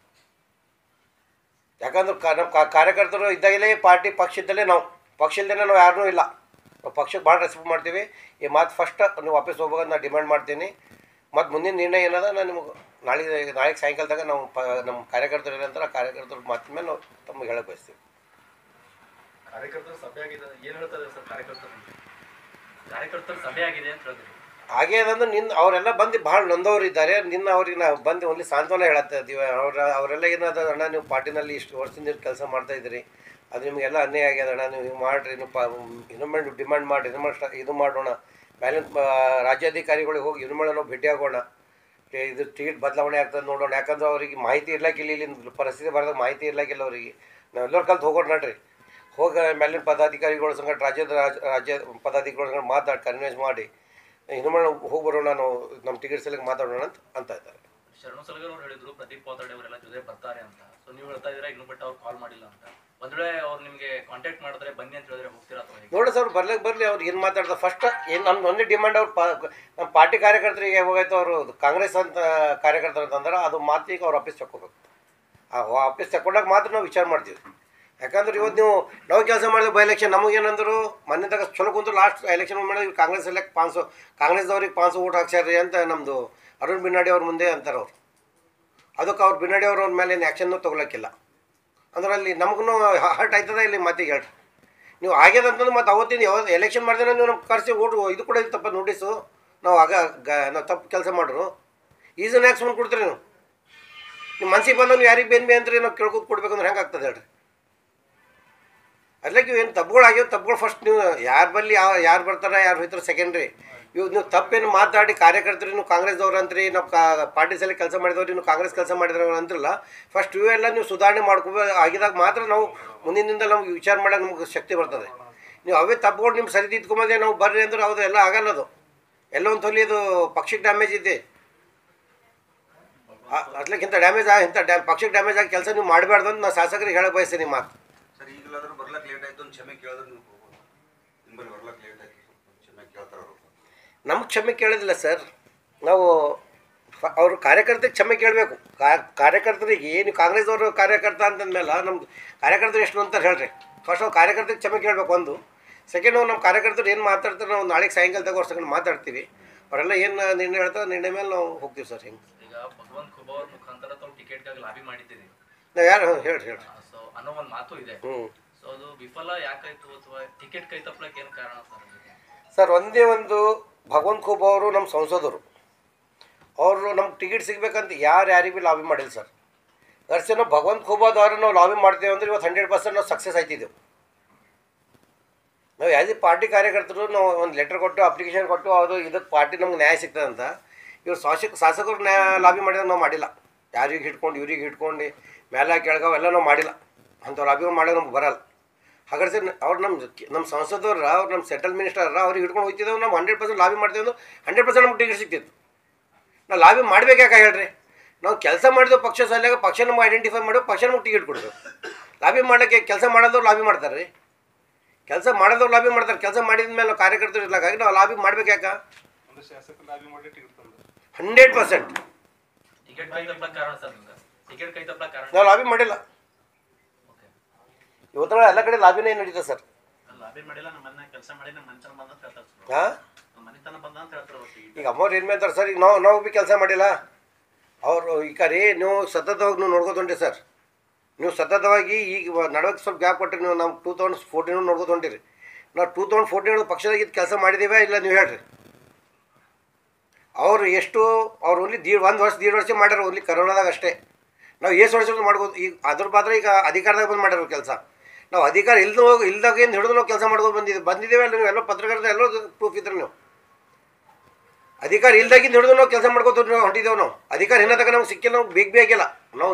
Speaker 1: ಯಾಕಂದ್ರೆ ನಮ್ಮ ಕಾರ್ಯಕರ್ತರು ಇದ್ದಾಗಲೇ ಪಾರ್ಟಿ ಪಕ್ಷ ಇದ್ದಲೇ ನಾವು, ಪಕ್ಷ ಇಲ್ಲದೇ ನಾವು ಯಾರೂ ಇಲ್ಲ. ನಾವು ಪಕ್ಷಕ್ಕೆ ಭಾಳ ರೆಸ್ಪೆಕ್ಟ್ ಮಾಡ್ತೀವಿ. ಈ ಮಾತು ಫಸ್ಟ್ ನೀವು ವಾಪಸ್ ಹೋಗ್ಬೇಕು ನಾನು ಡಿಮ್ಯಾಂಡ್ ಮಾಡ್ತೀನಿ. ಮತ್ತು ಮುಂದಿನ ನಿರ್ಣಯ ಏನದ ನಾನು ನಿಮ್ಗೆ ನಾಳೆಗೆ ಸಾಯಂಕಾಲದಾಗ ನಾವು ನಮ್ಮ ಕಾರ್ಯಕರ್ತರು ಏನಂತಾರೆ ಆ ಕಾರ್ಯಕರ್ತರ ಮಾತಿನ ಮೇಲೆ ನಾವು ತಮಗೆ ಹೇಳಕ್ಕೆ ಬಯಸ್ತೀವಿ.
Speaker 2: ಕಾರ್ಯಕರ್ತರ ಸಭೆ ಆಗಿದೆ ಏನು ಹೇಳ್ತಾರೆ ಸರ್? ಕಾರ್ಯಕರ್ತರ ಸಭೆ ಆಗಿದೆ ಅಂತ ಹೇಳಿದ್ರಿ.
Speaker 1: ಹಾಗೆ ಅದಂದ್ರೆ ಅವರೆಲ್ಲ ಬಂದು ಭಾಳ ನೊಂದವರು ಇದ್ದಾರೆ. ಅವ್ರಿಗೆ ನಾವು ಬಂದು ಓನ್ಲಿ ಸಾಂತ್ವನ ಹೇಳತ್ತಾ ಇದ್ದೀವಿ. ಅವರೆಲ್ಲ ಏನದ ಅಣ್ಣ ನೀವು ಪಾರ್ಟಿನಲ್ಲಿ ಇಷ್ಟು ವರ್ಷದಿಂದ ಕೆಲಸ ಮಾಡ್ತಾಯಿದ್ದೀರಿ, ಅದು ನಿಮಗೆಲ್ಲ ಅನ್ಯಾಯ ಆಗ್ಯದ ಅಣ್ಣ, ನೀವು ಹಿಂಗೆ ಮಾಡಿರಿ, ನೀವು ಇನ್ನೊಮ್ಮೆ ಡಿಮ್ಯಾಂಡ್ ಮಾಡಿ ಇದು ಮಾಡೋಣ, ಬ್ಯಾಲೆನ್ಸ್ ರಾಜ್ಯಾಧಿಕಾರಿಗಳಿಗೆ ಹೋಗಿ ಇನ್ನೊಮ್ಮೆ ನಾವು ಭೇಟಿ ಆಗೋಣ, ಇದು ಟಿಕೆಟ್ ಬದಲಾವಣೆ ಆಗ್ತದೆ ನೋಡೋಣ. ಯಾಕಂದ್ರೆ ಅವ್ರಿಗೆ ಮಾಹಿತಿ ಇರ್ಲಾಕಿಲ್ಲ, ಇಲ್ಲಿಂದ ಪರಿಸ್ಥಿತಿ ಬರೋದಾಗ ಮಾಹಿತಿ ಇರ್ಲಾಕಿಲ್ಲ ಅವರಿಗೆ. ನಾವೆಲ್ಲರೂ ಕಲ್ತು ಹೋಗೋಣ ನಡ್ರಿ, ಹೋಗಿ ಮೇಲಿನ ಪದಾಧಿಕಾರಿಗಳ ಸಂಗಡ ರಾಜ್ಯ ಪದಾಧಿಕಾರಿಗಳ ಸಂಗಡ ಮಾತಾಡಿ ಕನ್ವಿನ್ಸ್ ಮಾಡಿ ಇನ್ನೊಮ್ಮೆ ಹೋಗಿ ಬರೋಣ, ನಾವು ನಮ್ಮ ಟಿಕೆಟ್ ಸಲಕ್ಕೆ ಮಾತಾಡೋಣ ಅಂತ ಇದ್ದಾರೆ.
Speaker 2: ಶರಣು ಸಲಗರ್ ಅವ್ರು ಹೇಳಿದ್ರು ಪ್ರದೀಪ್ ಪಾತಾಡಿ ಅವರೆಲ್ಲ ಜೊತೆ ಬರ್ತಾರೆ ಅಂತ. ಸೊ ನೀವು ಹೇಳ್ತಾ ಇದ್ದೀರಾ ಇನ್ನೂ ಬಟ್ ಅವ್ರು ಕಾಲ್ ಮಾಡಿಲ್ಲ ಅಂತ. ಒಂದ್ ವೇಳೆ ಅವ್ರು ನಿಮಗೆ ಕಾಂಟ್ಯಾಕ್ಟ್ ಮಾಡಿದ್ರೆ ಬನ್ನಿ ಅಂತ ಹೇಳಿದ್ರೆ ಹೋಗ್ತೀರಾ ಅಥವಾ
Speaker 1: ನೋಡಿ ಸರ್, ಬರಲಿ ಅವ್ರು ಏನು ಮಾತಾಡ್ತಾರೆ ಫಸ್ಟ್ ಏನು ನಮ್ದು ಒಂದೇ ಡಿಮ್ಯಾಂಡ್. ಅವ್ರು ನಮ್ಮ ಪಾರ್ಟಿ ಕಾರ್ಯಕರ್ತರಿಗೆ ಹೋಗೈತೆ ಅವರು ಕಾಂಗ್ರೆಸ್ ಅಂತ ಕಾರ್ಯಕರ್ತರು ಅಂತಂದ್ರೆ ಅದು ಮಾತಿಗೆ ಅವ್ರು ಆಫೀಸ್ ತಗೋಬೇಕು. ಆ ಆಫೀಸ್ ತಗೊಂಡಾಗ ಮಾತ್ರ ನಾವು ವಿಚಾರ ಮಾಡ್ತೀವಿ. ಯಾಕಂದ್ರೆ ಇವತ್ತು ನಾವು ಕೆಲಸ ಮಾಡಿದ್ವಿ ಬೈ ಎಲೆಕ್ಷನ್, ನಮಗೇನಂದ್ರು ಮೊನ್ನೆ ತಗ ಚಲೋ ಕುಂತು ಲಾಸ್ಟ್ ಎಲೆಕ್ಷನ್ ಮಾಡಿದ್ವಿ ಕಾಂಗ್ರೆಸ್ ಎಲೆಕ್ಟ್ 500 ಕಾಂಗ್ರೆಸ್ದವ್ರಿಗೆ 500 ಓಟ್ ಹಾಕ್ಸ್ಯಾರ್ರಿ ಅಂತ ನಮ್ಮದು ಅರುಣ್ ಬಿನ್ನಾಡಿ ಅವ್ರ ಮುಂದೆ ಅಂತಾರೆ ಅವ್ರು. ಅದಕ್ಕೆ ಅವ್ರು ಬಿನ್ನಾಡಿ ಅವ್ರ ಮೇಲೆ ಏನು ಆ್ಯಕ್ಷನ್ನು ತೊಗೊಳಕ್ಕಿಲ್ಲ ಅಂದ್ರೆ ಅಲ್ಲಿ ನಮಗೂ ಹರ್ಟ್ ಆಯ್ತದ ಇಲ್ಲಿ ಮಾತಿಗೆ ಹೇಳ್ರಿ. ನೀವು ಆಗ್ಯದಂತಂದ್ರೆ ಮತ್ತು ಅವತ್ತಿನ ಯಾವ್ದು ಎಲೆಕ್ಷನ್ ಮಾಡಿದ್ರೆ ನೀವು ನಮ್ಗೆ ಕರೆಸಿ ಓಟು ಇದು ಕೂಡ ತಪ್ಪ ನೋಟಿಸು, ನಾವು ನಾವು ತಪ್ಪು ಕೆಲಸ ಮಾಡ್ರು ಈಸನ್ ಯಾಕೆ ಸುಮ್ಮನೆ ಕೊಡ್ತೀರಿ ನೀವು? ನಿಮ್ಮ ಮನ್ಸಿಗೆ ಬಂದು ನೀವು ಯಾರಿಗೆ ಬೇನ್ ಬೇ ಅಂತೀರಿ, ನಾವು ಕೇಳ್ಕೊತ ಕೊಡ್ಬೇಕಂದ್ರೆ ಹೆಂಗೆ ಆಗ್ತದೆ ಹೇಳ್ರಿ? ಅದ್ಲಾಗ ಇವು ಏನು ತಪ್ಪುಗಳು ಆಗ್ಯಾವ, ತಪ್ಪುಗಳು ಫಸ್ಟ್ ನೀವು ಯಾರು ಬಲ್ಲಿ ಯಾರು ಬರ್ತಾರೆ ಯಾರು ಹೋಯ್ತಾರೆ ಸೆಕೆಂಡ್ರಿ. ಇವು ನೀವು ತಪ್ಪೇನು ಮಾತಾಡಿ ಕಾರ್ಯಕರ್ತರು ನೀವು ಕಾಂಗ್ರೆಸ್ದವ್ರು ಅಂತ್ರಿ, ನಾವು ಪಾರ್ಟಿ ಸಲ ಕೆಲಸ ಮಾಡಿದವ್ರಿ ನೀವು ಕಾಂಗ್ರೆಸ್ ಕೆಲಸ ಮಾಡಿದವ್ರು ಅಂತಿರಲ್ಲ, ಫಸ್ಟ್ ಇವೆಲ್ಲ ನೀವು ಸುಧಾರಣೆ ಆಗಿದಾಗ ಮಾತ್ರ ನಾವು ಮುಂದಿನಿಂದ ನಮ್ಗೆ ವಿಚಾರ ಮಾಡೋಕೆ ನಮ್ಗೆ ಶಕ್ತಿ ಬರ್ತದೆ. ನೀವು ಅವೇ ತಪ್ಪುಗಳು ನಿಮ್ಮ ಸರಿ ತಿದ್ಕೊಂಬಂದೆ ನಾವು ಬರ್ರಿ ಅಂದ್ರೆ ಅದು ಎಲ್ಲ ಆಗಲ್ಲದು. ಎಲ್ಲ ಒಂದು ತೊಲಿ ಅದು ಪಕ್ಷಕ್ಕೆ ಡ್ಯಾಮೇಜ್ ಇದೆ. ಅದ್ಲಕ್ಕಿಂತ ಪಕ್ಷಕ್ಕೆ ಡ್ಯಾಮೇಜ್ ಆಗಿ ಕೆಲಸ ನೀವು ಮಾಡಬಾರ್ದು ಅಂತ ನಾನು ಶಾಸಕರಿಗೆ ಹೇಳಕ್ಕೆ ಬಯಸ್ತೀನಿ ಮಾತು.
Speaker 3: ಸರ್ ಈಗಲಾದ್ರೂ ಬರ್ಲಕ್ಕೆ ಲೇಟ್ ಆಯಿತು ಅಂತ ಕ್ಷಮೆ ಕೇಳಿದ್ರೆ ನೀವು ಹೋಗ್ಬೋದು. ನಿಮ್ಮಲ್ಲಿ ಬರ್ಲಕ್ಕೆ ಲೇಟ್ ಆಯಿತು ಕ್ಷಮೆ ಕೇಳ್ತಾರೆ ಅವರು.
Speaker 1: ನಮ್ಗೆ ಕ್ಷಮೆ ಕೇಳೋದಿಲ್ಲ ಸರ್, ನಾವು ಅವರು ಕಾರ್ಯಕರ್ತರಿಗೆ ಕ್ಷಮೆ ಕೇಳಬೇಕು. ಕಾರ್ಯಕರ್ತರಿಗೆ ನೀವು ಕಾಂಗ್ರೆಸ್ದವರು ಕಾರ್ಯಕರ್ತ ಅಂತಂದಮೇಲೆ ನಮ್ದು ಕಾರ್ಯಕರ್ತರು ಎಷ್ಟು ಅಂತಾರೆ ಹೇಳ್ರಿ. ಫಸ್ಟ್ ಅವ್ರು ಕಾರ್ಯಕರ್ತರಿಗೆ ಕ್ಷಮೆ ಕೇಳಬೇಕು ಒಂದು. ಸೆಕೆಂಡ್ ನಾವು ನಮ್ಮ ಕಾರ್ಯಕರ್ತರು ಏನು ಮಾತಾಡ್ತಾರೆ ನಾವು ನಾಳೆಗೆ ಸಾಯಂಕಾಲದಾಗ ಅವ್ರ ಸಂಗಡ ಮಾತಾಡ್ತೀವಿ. ಅವರೆಲ್ಲ ಏನು ನಿರ್ಣಯ ಹೇಳ್ತಾರೆ ನಿರ್ಣಯ ಮೇಲೆ ನಾವು ಹೋಗ್ತೀವಿ ಸರ್. ಹಿಂಗೆ
Speaker 2: ಈಗ ಭಗವಂತ ಖುಬಾ ಅವ್ರ ಮುಖಾಂತರ ತಾವು ಟಿಕೆಟ್ಗಾಗಿ ಲಾಬಿ ಮಾಡಿದ್ದೀರಿ
Speaker 1: ನಾವು ಯಾರು ಹೇಳ್ರಿ
Speaker 2: ಸೊ ಅನ್ನೋ ಒಂದು ಮಾತು ಇದೆ. ಸೊ ಅದು ವಿಫಲ ಯಾಕಾಯ್ತು ಅಥವಾ ಟಿಕೆಟ್ ಕೈ ತಪ್ಪಲಕ್ಕೆ ಏನು ಕಾರಣ
Speaker 1: ಸರ್? ಒಂದೇ ಒಂದು ಭಗವಂತ ಖೂಬಾ ಅವರು ನಮ್ಮ ಸಂಸದರು, ಅವರು ನಮ್ಗೆ ಟಿಕೆಟ್ ಸಿಗ್ಬೇಕಂತ ಯಾರಿಗೆ ಭೀ ಲಾಬಿ ಮಾಡಿಲ್ಲ ಸರ್. ಅರ್ಸೆ ನಾವು ಭಗವಂತ ಖೂಬಾದವ್ರು ನಾವು ಲಾಬಿ ಮಾಡ್ತೇವೆ ಅಂದ್ರೆ ಇವತ್ತು 100% ನಾವು ಸಕ್ಸಸ್ ಆಯ್ತಿದ್ದೆವು. ನಾವು ಆ್ಯಸ್ ಎ ಪಾರ್ಟಿ ಕಾರ್ಯಕರ್ತರು ನಾವು ಒಂದು ಲೆಟರ್ ಕೊಟ್ಟು ಅಪ್ಲಿಕೇಶನ್ ಕೊಟ್ಟು ಅದು ಇದಕ್ಕೆ ಪಾರ್ಟಿ ನಮ್ಗೆ ನ್ಯಾಯ ಸಿಗ್ತದಂತ. ಇವ್ರು ಶಾಸಕರು ಲಾಬಿ ಮಾಡಿದ್ರೆ ನಾವು ಮಾಡಿಲ್ಲ. ಯಾರಿಗೆ ಹಿಡ್ಕೊಂಡು ಇವ್ರಿಗೆ ಹಿಡ್ಕೊಂಡು ಮೇಲೆ ಕೆಳಗಾವ್ ಎಲ್ಲ ನಾವು ಮಾಡಿಲ್ಲ. ಅಂಥ ಲಾಬಿಗಳು ಮಾಡೋದು ನಮ್ಗೆ ಬರಲ್ಲ. ಹಾಗಾದ್ರೆ ಅವ್ರು ನಮ್ಮ ಸಂಸದವ್ರ ಅವ್ರು ನಮ್ಮ ಸೆಂಟ್ರಲ್ ಮಿನಿಸ್ಟರ್ ಅವ್ರಿಗೆ ಹಿಡ್ಕೊಂಡು ಹೋಗ್ತಿದ್ದೇವೆ. ನಾವು 100% ಲಾಬಿ ಮಾಡ್ತೇವೆ ಅಂದ್ರೆ 100% ನಮ್ಗೆ ಟಿಕೆಟ್ ಸಿಗ್ತಿತ್ತು. ನಾವು ಲಾಬಿ ಮಾಡ್ಬೇಕಾಕೆ ಹೇಳ್ರಿ? ನಾವು ಕೆಲಸ ಮಾಡಿದೆವು ಪಕ್ಷ ಸಲ್ಯಾಗ, ಪಕ್ಷ ನಮ್ಗೆ ಐಡೆಂಟಿಫೈ ಮಾಡೋ ಪಕ್ಷ ನಮ್ಗೆ ಟಿಕೆಟ್ ಕೊಡ್ಬೇಕು. ಲಾಬಿ ಮಾಡೋಕ್ಕೆ ಕೆಲಸ ಮಾಡೋದವ್ರು ಲಾಬಿ ಮಾಡ್ತಾರೆ ರೀ. ಕೆಲಸ ಮಾಡೋದವ್ರು ಲಾಬಿ ಮಾಡ್ತಾರೆ. ಕೆಲಸ ಮಾಡಿದ ಮೇಲೆ ನಾವು ಕಾರ್ಯಕರ್ತರು ಇರ್ಲಾಗಾಗಿ ನಾವು ಲಾಬಿ ಮಾಡ್ಬೇಕಾಕ 100% ನಾವು ಲಾಬಿ ಮಾಡಿಲ್ಲ. ಇವತ್ತು ಎಲ್ಲ ಕಡೆ ಲಾಬಿನೇ ನಡೀತದೆ ಸರ್. ಹಾಂ ಈಗ ಅಮ್ಮವ್ರು ಏನು ಮಾಡ್ತಾರೆ ಸರ್, ಈಗ ನಾವು ಭೀ ಕೆಲಸ ಮಾಡಿಲ್ಲ. ಅವರು ಈಗ ರೀ ನೀವು ಸತತವಾಗಿ ನೀವು ನೋಡ್ಕೊತೊಂಡ್ರಿ ಸರ್. ನೀವು ಸತತವಾಗಿ ಈಗ ನಡವಕ್ಕೆ ಸ್ವಲ್ಪ ಗ್ಯಾಪ್ ಕೊಟ್ಟರೆ ನೀವು ನಾವು 2014 ನೋಡ್ಕೊತೊಂಡಿರಿ. ನಾವು 2014 ಪಕ್ಷದಾಗ ಕೆಲಸ ಮಾಡಿದ್ದೀವಿ ಇಲ್ಲ ನೀವು ಹೇಳ್ರಿ. ಅವರು ಎಷ್ಟು ಅವ್ರು ಓನ್ಲಿ 1.5 ವರ್ಷ ಮಾಡ್ಯಾರ ಓನ್ಲಿ ಕರೋನಾದಾಗ ಅಷ್ಟೇ. ನಾವು ಎಷ್ಟು ವರ್ಷ ಮಾಡ್ಬೋದು. ಈಗ ಅದ್ರ ಮಾತ್ರ ಈಗ ಅಧಿಕಾರದಾಗ ಬಂದು ಮಾಡ್ಯಾರ ಕೆಲಸ. ನಾವು ಅಧಿಕಾರ ಇಲ್ದಾಗ ಏನು ಹಿಡಿದು ನಾವು ಕೆಲಸ ಮಾಡ್ಕೊಂಡು ಬಂದಿದ್ದೇವೆ ಅಲ್ಲ. ನೀವು ಎಲ್ಲ ಪತ್ರಕರ್ತ ಎಲ್ಲೋ ಪ್ರೂಫ್ ಇದ್ರೆ ನೀವು ಅಧಿಕಾರ ಇಲ್ದಾಗಿಂದ ಹಿಡಿದು ನಾವು ಕೆಲಸ ಮಾಡ್ಕೊತ ಹೊಂಟಿದ್ದೇವೆ. ನಾವು ಅಧಿಕಾರ ಏನದಾಗ ನಮ್ಗೆ ಸಿಕ್ಕಿಲ್ಲ, ನಾವು ಬೇಕಿಲ್ಲ. ನಾವು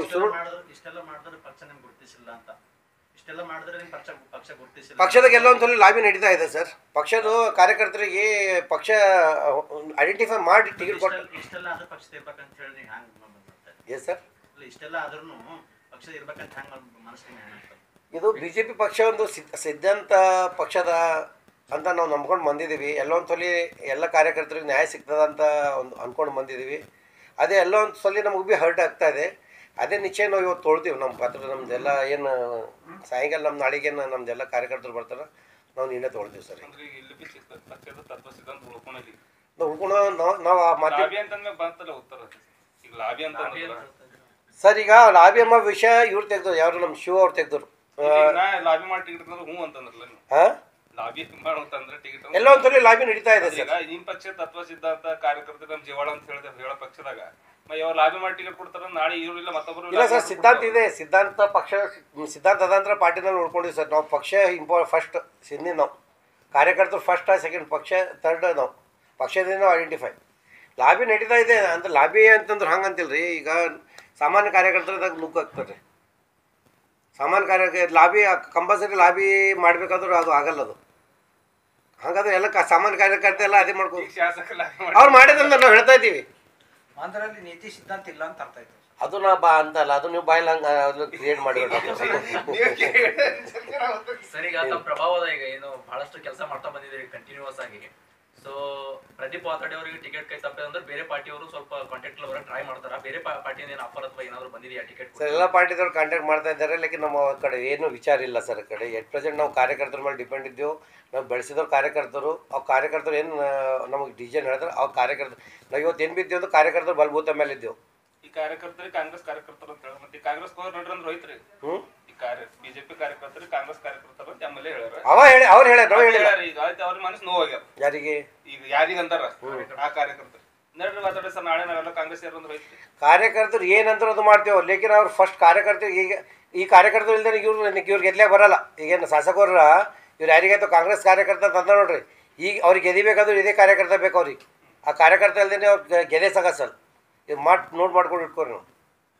Speaker 1: ಪಕ್ಷದಾಗ ಎಲ್ಲ ಒಂದು ಲಾಬಿ ನಡೀತಾ ಇದೆ ಸರ್. ಪಕ್ಷದ ಕಾರ್ಯಕರ್ತರಿಗೆ ಪಕ್ಷ ಐಡೆಂಟಿಫೈ ಮಾಡಿ ಟಿಕೆಟ್ ಕೊಟ್ಟು ಎಸ್ ಸರ್. ಇದು BJP ಪಕ್ಷ ಒಂದು ಸಿದ್ಧಾಂತ ಪಕ್ಷದ ಅಂತ ನಾವು ನಂಬ್ಕೊಂಡು ಬಂದಿದ್ದೀವಿ. ಎಲ್ಲೊಂದು ಸಲ ಎಲ್ಲ ಕಾರ್ಯಕರ್ತರಿಗೆ ನ್ಯಾಯ ಸಿಗ್ತದಂತ ಒಂದು ಅಂದ್ಕೊಂಡು ಬಂದಿದ್ದೀವಿ. ಅದೇ ಎಲ್ಲ ಒಂದು ಸಲ ನಮಗೆ ಭೀ ಹರ್ಟ್ ಆಗ್ತಾಯಿದೆ. ಅದೇ ನಿಶ್ಚಯ ನಾವು ಇವತ್ತು ತೊಳ್ತೀವಿ ನಮ್ಮ ಪಾತ್ರ. ನಮ್ಮದೆಲ್ಲ ಏನು ಸಾಯಂಕಾಲ ನಮ್ಮ ನಾಳೆಗೇನು ನಮ್ಮದೆಲ್ಲ ಕಾರ್ಯಕರ್ತರು ಬರ್ತಾರೆ ನಾವು ನಿನ್ನೆ ತೊಗೊಳ್ತೀವಿ ಸರ್.
Speaker 4: ಅಂದ್ರೆ ಈಗ ಇಲ್ಲಿ ಬಿ ಪಕ್ಷದ ತತ್ವ ಸಿದ್ಧಾಂತ ಉಳ್ಕೊಳಲಿ
Speaker 1: ನಾವು ಉಳ್ಕೊಂಡು ನಾವು ಆ ಮಾಧ್ಯಮ
Speaker 4: ಲಾಬಿ ಅಂತಂದ್ಮೇಲೆ ಬಂತಲ್ಲ ಉತ್ತರ ಈಗ ಲಾಬಿ ಅಂತ
Speaker 1: ಸರ್. ಈಗ ಲಾಬಿ ಎಂಬ ವಿಷಯ ಇವ್ರು ತೆಗ್ದು ಯಾರು ನಮ್ಮ ಶಿವ ಅವ್ರು ತೆಗ್ದರು.
Speaker 4: ಲಾಬಿ ಮಾಡಿ ಟಿಕೆಟ್ ಹ್ಞೂ ಅಂತಂದ್ರಲ್ಲ ನೀವು
Speaker 1: ಹಾಂ
Speaker 4: ಲಾಬಿ ಅಂತಂದ್ರೆ ಟಿಕೆಟ್
Speaker 1: ಎಲ್ಲ ಒಂದ್ಸಲಿ ಲಾಬಿ ನಡೀತಾ ಇದೆ ಸರ್.
Speaker 4: ಈಗ ನಿಮ್ ಪಕ್ಷ ತತ್ವ ಸಿದ್ಧಾಂತ ಕಾರ್ಯಕರ್ತರು ನಮ್ಮ ಜೀವಾಳ ಅಂತ ಹೇಳೋ ಪಕ್ಷದಾಗ ಯಾವ ಲಾಬಿ ಮಾಡಿ ಟಿಕೆಟ್ ಕೊಡ್ತಾರ ನಾಳೆ ಇವ್ರು ಇಲ್ಲ ಮತ್ತೊಬ್ಬರು
Speaker 1: ಇಲ್ಲ ಸರ್, ಸಿದ್ಧಾಂತ ಇದೆ. ಸಿದ್ಧಾಂತ ಅದಂದ್ರೆ ಪಾರ್ಟಿನಲ್ಲಿ ಉಳ್ಕೊಂಡಿವಿ ಸರ್. ನಾವು ಪಕ್ಷ ಫಸ್ಟ್ ಸಿಂಧಿ ನಾವು ಕಾರ್ಯಕರ್ತರು ಫಸ್ಟ್, ಸೆಕೆಂಡ್ ಪಕ್ಷ, ಥರ್ಡ್ ನಾವು ಪಕ್ಷದಿಂದ ನಾವು ಐಡೆಂಟಿಫೈ. ಲಾಬಿ ನಡೀತಾ ಇದೆ ಅಂತ. ಲಾಬಿ ಅಂತಂದ್ರೆ ಹಂಗಂತಿಲ್ಲ ರೀ. ಈಗ ಸಾಮಾನ್ಯ ಕಾರ್ಯಕರ್ತರದಾಗ ನುಗ್ಗು ಆಗ್ತದೆ. ಸಾಮಾನ್ಯ ಲಾಬಿ ಕಂಪಲ್ಸರಿ ಲಾಬಿ ಮಾಡಬೇಕಾದ್ರೂ ಅದು ಆಗಲ್ಲ. ಅದು ಹಾಗಾದ್ರೆ ಎಲ್ಲ ಸಾಮಾನ್ಯ ಕಾರ್ಯಕರ್ತ ಎಲ್ಲ ಅದೇ ಮಾಡ್ಕೊ ಅವ್ರು ಮಾಡಿದ್ರಿಂದ ನಾವು ಹೇಳ್ತಾ ಇದ್ದೀವಿ.
Speaker 5: ಅದರಲ್ಲಿ ನೀತಿ ಸಿದ್ಧಾಂತ ಇಲ್ಲ ಅಂತ ಅರ್ಥ ಆಯ್ತು.
Speaker 1: ಅದು ನಾ ಬಾ ಅಂತಲ್ಲ, ಅದು ನೀವು ಬಾಯಲ್ಲಿ ಹಂಗೆ ಕ್ರಿಯೇಟ್ ಮಾಡಿಬಿಟ್ಟು
Speaker 2: ಸರ್. ಈಗ ತಮ್ಮ ಪ್ರಭಾವದ ಈಗ ಏನು ಬಹಳಷ್ಟು ಕೆಲಸ ಮಾಡ್ತಾ ಬಂದಿದ್ದೀರಿ ಕಂಟಿನ್ಯೂಸ್ ಆಗಿ. ಸೊ ಪ್ರದೀಪ್ ವಾತಾಡಿ ಅವರಿಗೆ ಟಿಕೆಟ್ ಕೈ ತಪ್ಪಿದೆ ಅಂದ್ರೆ ಬೇರೆ ಪಾರ್ಟಿಯವರು ಸ್ವಲ್ಪ ಕಾಂಟ್ಯಾಕ್ಟ್ ಅವರ ಟ್ರೈ ಮಾಡ್ತಾರ. ಬೇರೆ ಪಾರ್ಟಿಯಿಂದ ಏನು ಆಫರ್ ಅಥವಾ ಏನಾದ್ರು ಬಂದಿದೆಯಾ ಟಿಕೆಟ್?
Speaker 1: ಸರ್ ಎಲ್ಲ ಪಾರ್ಟಿದವ್ರು ಕಾಂಟ್ಯಾಕ್ಟ್ ಮಾಡ್ತಾ ಇದ್ದಾರೆ. ಲೇಕಿನ್ ನಮ್ಮ ಕಡೆ ಏನು ವಿಚಾರ ಇಲ್ಲ ಸರ್. ಕಡೆ ಎಟ್ ಪ್ರೆಸೆಂಟ್ ನಾವು ಕಾರ್ಯಕರ್ತರ ಮೇಲೆ ಡಿಪೆಂಡ್ ಇದ್ದೆವು. ನಾವು ಬೆಳೆಸಿದವ್ರು ಕಾರ್ಯಕರ್ತರು. ಅವ್ರು ಕಾರ್ಯಕರ್ತರು ಏನು ನಮಗೆ ಡಿಸಿಷನ್ ಹೇಳಿದ್ರೆ ಅವ್ರು ಕಾರ್ಯಕರ್ತರು ನಾವು ಇವತ್ತು ಏನು ಬಿದ್ದೇವೆ ಅಂದ್ರೆ ಕಾರ್ಯಕರ್ತರು ಬಲಭೂತ ಮೇಲೆ ಇದ್ದೆವು.
Speaker 4: ಈ ಕಾರ್ಯಕರ್ತರಿಗೆ ಕಾಂಗ್ರೆಸ್ ಕಾರ್ಯಕರ್ತರು ಅಂತ ಹೇಳಿ ಮತ್ತೆ ಕಾಂಗ್ರೆಸ್ ನೋಡ್ರಿ ಅಂದ್ರೆ ಹೋಯ್ತ್ರಿ. ಬಿಜೆಪಿ ಕಾರ್ಯಕರ್ತರು ಕಾಂಗ್ರೆಸ್ ಕಾರ್ಯಕರ್ತರು ಅಂತ ಎಮ್ಎಲ್ಎ ಹೇಳ್ಯಾರ.
Speaker 1: ಅವ್ರು ಹೇಳ್ಯಾರ, ನಾವು ಹೇಳಿಲ್ಲ.
Speaker 4: ಈಗ ಆಯ್ತು ಅವ್ರ ಮನಸ್ಸು ನೋವಾಗ್ಯಾರ.
Speaker 1: ಯಾರಿಗೆ?
Speaker 4: ಈಗ ಯಾರಿಗೆ ಅಂತಾರ ಆ ಕಾರ್ಯಕರ್ತರು ನಡ್ರಿ ಮಾತಾಡಿ ಸರ್ ನಾಳೆ ನಾವೆಲ್ಲ ಕಾಂಗ್ರೆಸ್ ಯಾರು ಅಂದ್ರೆ ಹೋಯ್ತ್ರಿ.
Speaker 1: ಕಾರ್ಯಕರ್ತರು ಏನಂದ್ರೆ ಅದು ಮಾಡ್ತೇವೆ. ಲೇಕಿನ್ ಅವ್ರು ಫಸ್ಟ್ ಕಾರ್ಯಕರ್ತರು ಈಗ ಈ ಕಾರ್ಯಕರ್ತರು ಇಲ್ದೇ ಇವ್ರು ಗೆದ್ಲೇ ಬರಲ್ಲ. ಈಗೇನು ಶಾಸಕರ ಇವ್ರು ಯಾರಿಗಾಯ್ತು ಕಾಂಗ್ರೆಸ್ ಕಾರ್ಯಕರ್ತ ತಂದ ನೋಡ್ರಿ. ಈಗ ಅವ್ರಿಗೆ ಗೆದಿಬೇಕಾದ್ರೂ ಇದೇ ಕಾರ್ಯಕರ್ತ ಬೇಕು ಅವ್ರಿಗೆ. ಆ ಕಾರ್ಯಕರ್ತ ಇಲ್ದೇ ಅವ್ರು ಗೆದೆ ಸಗಸಲ್. ಇದು ನೋಟ್ ಮಾಡ್ಕೊಂಡು ಇಟ್ಕೋರಿ ನಾವು.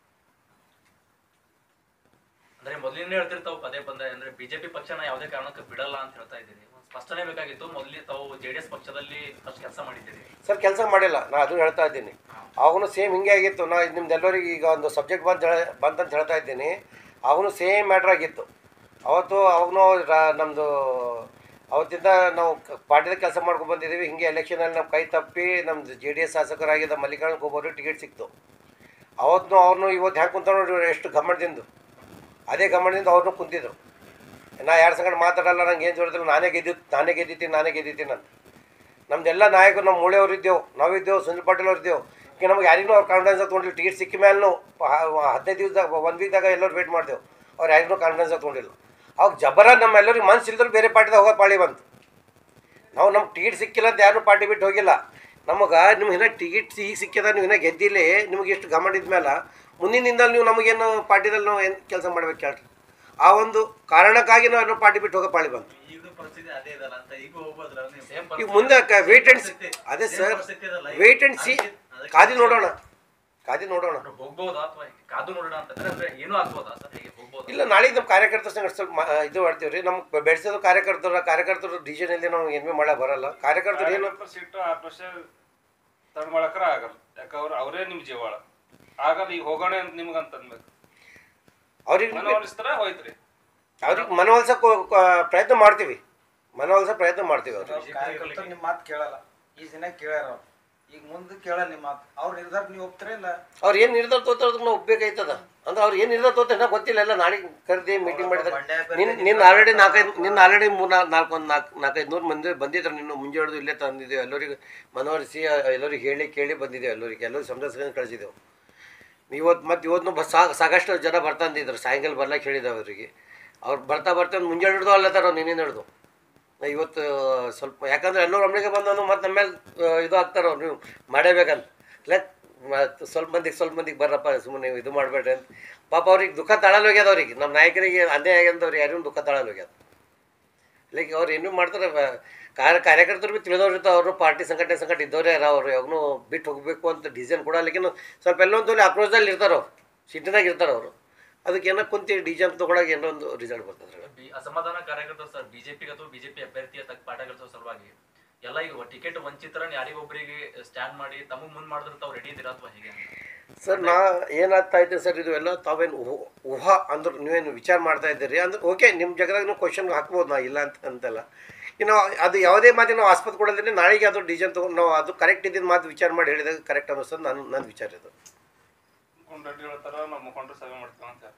Speaker 2: ಅಂದ್ರೆ ಮೊದಲಿಂದ ಹೇಳ್ತಿರ್ತಾವ ಪದೇ ಪದೇ ಅಂದ್ರೆ ಬಿಜೆಪಿ ಪಕ್ಷನ ಯಾವುದೇ ಕಾರಣಕ್ಕೆ ಬಿಡಲ್ಲ ಅಂತ ಹೇಳ್ತಾ ಇದ್ದೀರಿ. ಸ್ಪಷ್ಟನೆ ಬೇಕಾಗಿತ್ತು. ಮೊದಲೇ ತಾವು JDS ಪಕ್ಷದಲ್ಲಿ ಫಸ್ಟ್ ಕೆಲಸ ಮಾಡಿದ್ದೀರಿ
Speaker 1: ಸರ್. ಕೆಲಸ ಮಾಡಿಲ್ಲ, ನಾ ಅದು ಹೇಳ್ತಾ ಇದ್ದೀನಿ. ಅವನು ಸೇಮ್ ಹಿಂಗೆ ಆಗಿತ್ತು. ನಾ ನಿಮ್ದೆಲ್ಲರಿಗೆ ಈಗ ಒಂದು ಸಬ್ಜೆಕ್ಟ್ ಬಂತಂತ ಹೇಳ್ತಾ ಇದ್ದೀನಿ. ಅವನು ಸೇಮ್ ಮ್ಯಾಟ್ರ್ ಆಗಿತ್ತು ಅವತ್ತು. ಅವಾಗೂ ನಮ್ಮದು ಅವತ್ತಿಂದ ನಾವು ಪಾರ್ಟಿದ ಕೆಲಸ ಮಾಡ್ಕೊಂಡು ಬಂದಿದ್ದೀವಿ. ಹಿಂಗೆ ಎಲೆಕ್ಷನಲ್ಲಿ ನಮ್ಮ ಕೈ ತಪ್ಪಿ ನಮ್ಮದು JDS ಶಾಸಕರಾಗಿದ್ದ ಮಲ್ಲಿಕಾರ್ಜುನ ಖೋಬವ್ರಿಗೆ ಟಿಕೆಟ್ ಸಿಕ್ತು. ಅವತ್ತು ಅವ್ರನ್ನೂ ಇವತ್ತು ಹೆಂಗೆ ಕುಂತ ನೋಡಿ ಎಷ್ಟು ಗಮ್ಮಟದಿಂದ, ಅದೇ ಗಮ್ಮಟದಿಂದ ಅವ್ರನ್ನೂ ಕುಂತಿದ್ರು. ನಾ ಯಾರ ಸಂಗಡ ಮಾತಾಡಲ್ಲ, ನಂಗೆ ಏನು ಜೋಡಿದ್ರು ನಾನೇ ಗೆದ್ದಿದ್ದೀನಿ ಅಂತ. ನಮ್ದೆಲ್ಲ ನಾಯಕರು ನಮ್ಮ ಮೂಳೆಯವ್ರು ಇದ್ದೆವು, ನಾವಿದ್ದೆವು, ಸುನಿಲ್ ಪಾಟೀಲ್ ಅವ್ರು ಇದ್ದೆವು. ಈಗ ನಮ್ಗೆ ಯಾರಿಗೂ ಅವ್ರು ಕಾನ್ಫಿಡೆನ್ಸ್ ತೊಗೊಂಡಿಲ್ಲ. ಟಿಕೆಟ್ ಸಿಕ್ಕ ಮೇಲೆ 15 ದಿವಸದಾಗ 1 ವೀಕ್ದಾಗ ಎಲ್ಲರೂ ವೇಟ್ ಮಾಡ್ದೆವು. ಅವ್ರು ಯಾರಿಗೂ ಕಾನ್ಫಿಡೆನ್ಸ್ ತೊಗೊಂಡಿಲ್ಲ. ಅವಾಗ ಜಬರ ನಮ್ಮೆಲ್ಲರಿಗೆ ಮನ್ಸು ಇಲ್ದ್ರು ಬೇರೆ ಪಾರ್ಟಿದಾಗ ಹೋಗೋ ಪಾಳಿ ಬಂತು. ನಾವು ನಮ್ಗೆ ಟಿಕೆಟ್ ಸಿಕ್ಕಿಲ್ಲ ಅಂತ ಯಾರೂ ಪಾರ್ಟಿ ಬಿಟ್ಟು ಹೋಗಿಲ್ಲ. ನಮಗೆ ನಿಮ್ಗೆ ಇನ್ನೂ ಟಿಕೆಟ್ ಈಗ ಸಿಕ್ಕಿದ, ನೀವು ಇನ್ನೂ ಗೆದ್ದಿಲ್ಲೇ, ನಿಮಗೆ ಎಷ್ಟು ಗಮನಿದ್ಮೇಲೆ ಮುಂದಿನ ದಿನದಲ್ಲಿ ನೀವು ನಮಗೇನು ಪಾರ್ಟಿದಲ್ಲಿ ನಾವು ಏನು ಕೆಲಸ ಮಾಡ್ಬೇಕು ಹೇಳ್ರಿ. ಆ ಒಂದು ಕಾರಣಕ್ಕಾಗಿ ನಾವು ಏನೋ ಪಾರ್ಟಿ ಬಿಟ್ಟು ಹೋಗೋ ಪಾಳಿ ಬಂತು. ಈಗ ಮುಂದೆ ವೇಟ್ ಆ್ಯಂಡ್ ಸಿ. ಅದೇ ಸರ್, ವೇಟ್ ಆ್ಯಂಡ್ ಸಿ. ಕಾದಿ ನೋಡೋಣ.
Speaker 2: ಹೋಗ್ಬೋದಾ ಅಥವಾ ಕಾದು ನೋಡೋಣ ಅಂತಂದ್ರೆ ಏನೂ ಆಗ್ಬೋದಾ ಸರ್? ಹೇಗೆ ಹೋಗ್ಬೋದು?
Speaker 1: ಇಲ್ಲ, ನಾಳೆಗೆ ನಮ್ಮ ಕಾರ್ಯಕರ್ತರ ಸಂಗಡ ಸ್ವಲ್ಪ ಇದು ಮಾಡ್ತೀವಿ ರೀ. ನಮ್ಗೆ ಬೆಳೆಸೋದು ಕಾರ್ಯಕರ್ತರು ಡಿಸಿಷನ್ ಇಲ್ಲಿ ನಾವು ಏನು ಮಾಡಕ್ಕೆ ಬರಲ್ಲ. ಕಾರ್ಯಕರ್ತರು ಏನು
Speaker 4: ಸೀಟು 6 ತಡ್ ಮಾಡಕ್ರ ಆಗಲ್ಲ. ಯಾಕಂದ್ರೆ ಅವರೇ ನಿಮ್ ಜೀವಾಳ ಆಗಲ್ಲ. ಈಗ ಹೋಗೋಣ ಅಂತ ನಿಮ್ಗೆ ಅಂತಂದ್ಬೇಕು
Speaker 1: ಅವ್ರಿಗೆ
Speaker 4: ಮನವೊಲಿಸ್ತಾರ ಹೋಯ್ತ್ರಿ.
Speaker 1: ಅವ್ರಿಗೆ ಮನವೊಲಿಸಕ್ಕೆ ಪ್ರಯತ್ನ ಮಾಡ್ತೀವಿ.
Speaker 5: ಅವ್ರಿಗೆ ಕಾರ್ಯಕರ್ತರು ನಿಮ್ಮ ಮಾತು ಕೇಳಲ್ಲ. ಈ ದಿನ ಕೇಳ್ಯಾರ ಅವ್ರು, ಈಗ ಮುಂದೆ ಕೇಳಲ್ಲ ನಿಮ್ಮ ಮಾತು. ಅವ್ರ ನಿರ್ಧಾರ ನೀವು ಒಪ್ತೀರ ಇಲ್ಲ?
Speaker 1: ಅವ್ರು ಏನು ನಿರ್ಧಾರ ತೋತಾರ ನಾವು ಒಪ್ಬೇಕಾಯ್ತದ. ಅಂದ್ರೆ ಅವ್ರು ಏನು ನಿರ್ಧಾರ ತೋತಾರೆ ಏನೋ ಗೊತ್ತಿಲ್ಲ. ಎಲ್ಲ ನಾಳೆಗೆ ಕರೆದಿ ಮೀಟಿಂಗ್ ಮಾಡಿದ್ದಾರೆ. ನಿನ್ನ ಆಲ್ರೆಡಿ 4-5 ಮಂದಿ ಬಂದಿದ್ರು. ನಿನ್ನ ಮುಂಜೆ ಹಿಡಿದು ಇಲ್ಲೇ ತಂದಿದ್ದೇವೆ. ಎಲ್ಲರಿಗೆ ಮನವರಿಸಿ ಎಲ್ಲರಿಗೆ ಹೇಳಿ ಕೇಳಿ ಬಂದಿದ್ದೇವೆ. ಎಲ್ಲರಿಗೆ ಸಂರಕ್ಷಣೆ ಕಳಿಸಿದ್ದೆವು. ಇವತ್ತು ಸಾಕಷ್ಟು ಜನ ಬರ್ತಂದಿದ್ರು. ಸಾಯಂಕಾಲ ಬರ್ಲಿಕ್ಕೆ ಹೇಳಿದ್ದೇವೆ ಅವರಿಗೆ. ಅವ್ರು ಬರ್ತಾ ಮುಂಜಾನೆ ಹಿಡಿದು ಅಲ್ಲತ್ತಾರ ಅವ್ರು ನಿನ್ನೆ ಹಿಡಿದು. ಇವತ್ತು ಸ್ವಲ್ಪ ಯಾಕಂದ್ರೆ ಎಲ್ಲರೂ ನಮ್ಮಳಿಗೆ ಬಂದನು ಮತ್ತು ನಮ್ಮ ಮೇಲೆ ಇದು ಆಗ್ತಾರ ಅವ್ರು, ನೀವು ಮಾಡೇಬೇಕಂತ. ಸ್ವಲ್ಪ ಮಂದಿಗೆ ಬರ್ರಪ್ಪ ಸುಮ್ಮನೆ ನೀವು ಇದು ಮಾಡಬೇಡ್ರಿ ಅಂತ. ಪಾಪ ಅವ್ರಿಗೆ ದುಃಖ ತಾಳಲು ಹೋಗ್ಯದ. ಅವ್ರಿಗೆ ನಮ್ಮ ನಾಯಕರಿಗೆ ಅನ್ಯಾಯ ಆಗ್ಯದವ್ರಿಗೆ ಯಾರಿಗೂ ದುಃಖ ತಾಳಲು ಹೋಗ್ಯದ. ಲೈಕ್ ಅವ್ರು ಏನೂ ಮಾಡ್ತಾರೆ. ಕಾರ್ಯಕರ್ತರು ಭೀ ತಿಳಿದವ್ರು ಇರ್ತಾವೆ. ಅವರು ಪಾರ್ಟಿ ಸಂಘಟನೆ ಇದ್ದವರೇ ಅವರು ಯಾವಾಗೂ ಬಿಟ್ಟು ಹೋಗಬೇಕು ಅಂತ ಡಿಸಿಷನ್ ಕೊಡಲಿಕ್ಕೆ ಸ್ವಲ್ಪ ಎಲ್ಲೊಂದು ಆಕ್ರೋಶದಲ್ಲಿ ಇರ್ತಾರೆ. ಅವ್ರು ಸಿಟ್ಟಿನಾಗ ಇರ್ತಾರೆ ಅವರು. ಅದಕ್ಕೆ ಏನೋ ಕುಂತಿ ಡಿಸಿಷನ್ ತೊಗೊಳಗೆ ಏನೋ ಒಂದು ರಿಸಲ್ಟ್ ಬರ್ತದೆ.
Speaker 2: ಅಸಮಾಧಾನ ಕಾರ್ಯಕರ್ತರು ಸರ್ ಬಿಜೆಪಿಗೆ ಅಥವಾ ಬಿಜೆಪಿ ಅಭ್ಯರ್ಥಿಯ ಪಾಠಗಳ ಸಲುವಾಗಿ ಎಲ್ಲ ಈಗ ಟಿಕೆಟ್ ವಂಚಿತರ ಯಾರಿಗೊಬ್ಬರಿಗೆ ಸ್ಟ್ಯಾಂಡ್ ಮಾಡಿ ತಮಗೆ ಮುಂದೆ ಮಾಡಿದ್ರೆ ತಾವು ರೆಡಿ ಇದ್ದೀರಾ ಅಥವಾ ಹೇಗೆ
Speaker 1: ಸರ್? ನಾ ಏನಾಗ್ತಾ ಇದ್ದೆ ಸರ್, ಇದು ಎಲ್ಲ ತಾವೇನು ಊಹಾ ಅಂದ್ರೆ ನೀವೇನು ವಿಚಾರ ಮಾಡ್ತಾ ಇದ್ದೀರಿ ಅಂದ್ರೆ ಓಕೆ, ನಿಮ್ಮ ಜಗದಾಗ ನೀವು ಕ್ವಶನ್ ಹಾಕ್ಬೋದು. ನಾ ಇಲ್ಲ ಅಂತಲ್ಲ. ಇನ್ನು ಅದು ಯಾವುದೇ ಮಾತಿಗೆ ನಾವು ಆಸ್ಪತ್ರೆ ಕೊಡೋದ್ರೆ ನಾಳೆಗೆ ಅದು ಡಿಸಿಷನ್ ತೊಗೊಂಡು ನಾವು ಅದು ಕರೆಕ್ಟ್ ಇದ್ದಿದ್ದು ಮಾತು ವಿಚಾರ ಮಾಡಿ ಹೇಳಿದಾಗ ಕರೆಕ್ಟ್ ಅನ್ನಿಸ್ತದೆ. ನನ್ನ ವಿಚಾರ ಇದು.
Speaker 4: ರೆಡ್ಡಿ ಹೇಳ್ತಾರ ನಾವು ಮುಖಂಡರು ಸಭೆ ಮಾಡ್ತೀವಿ ಅಂತ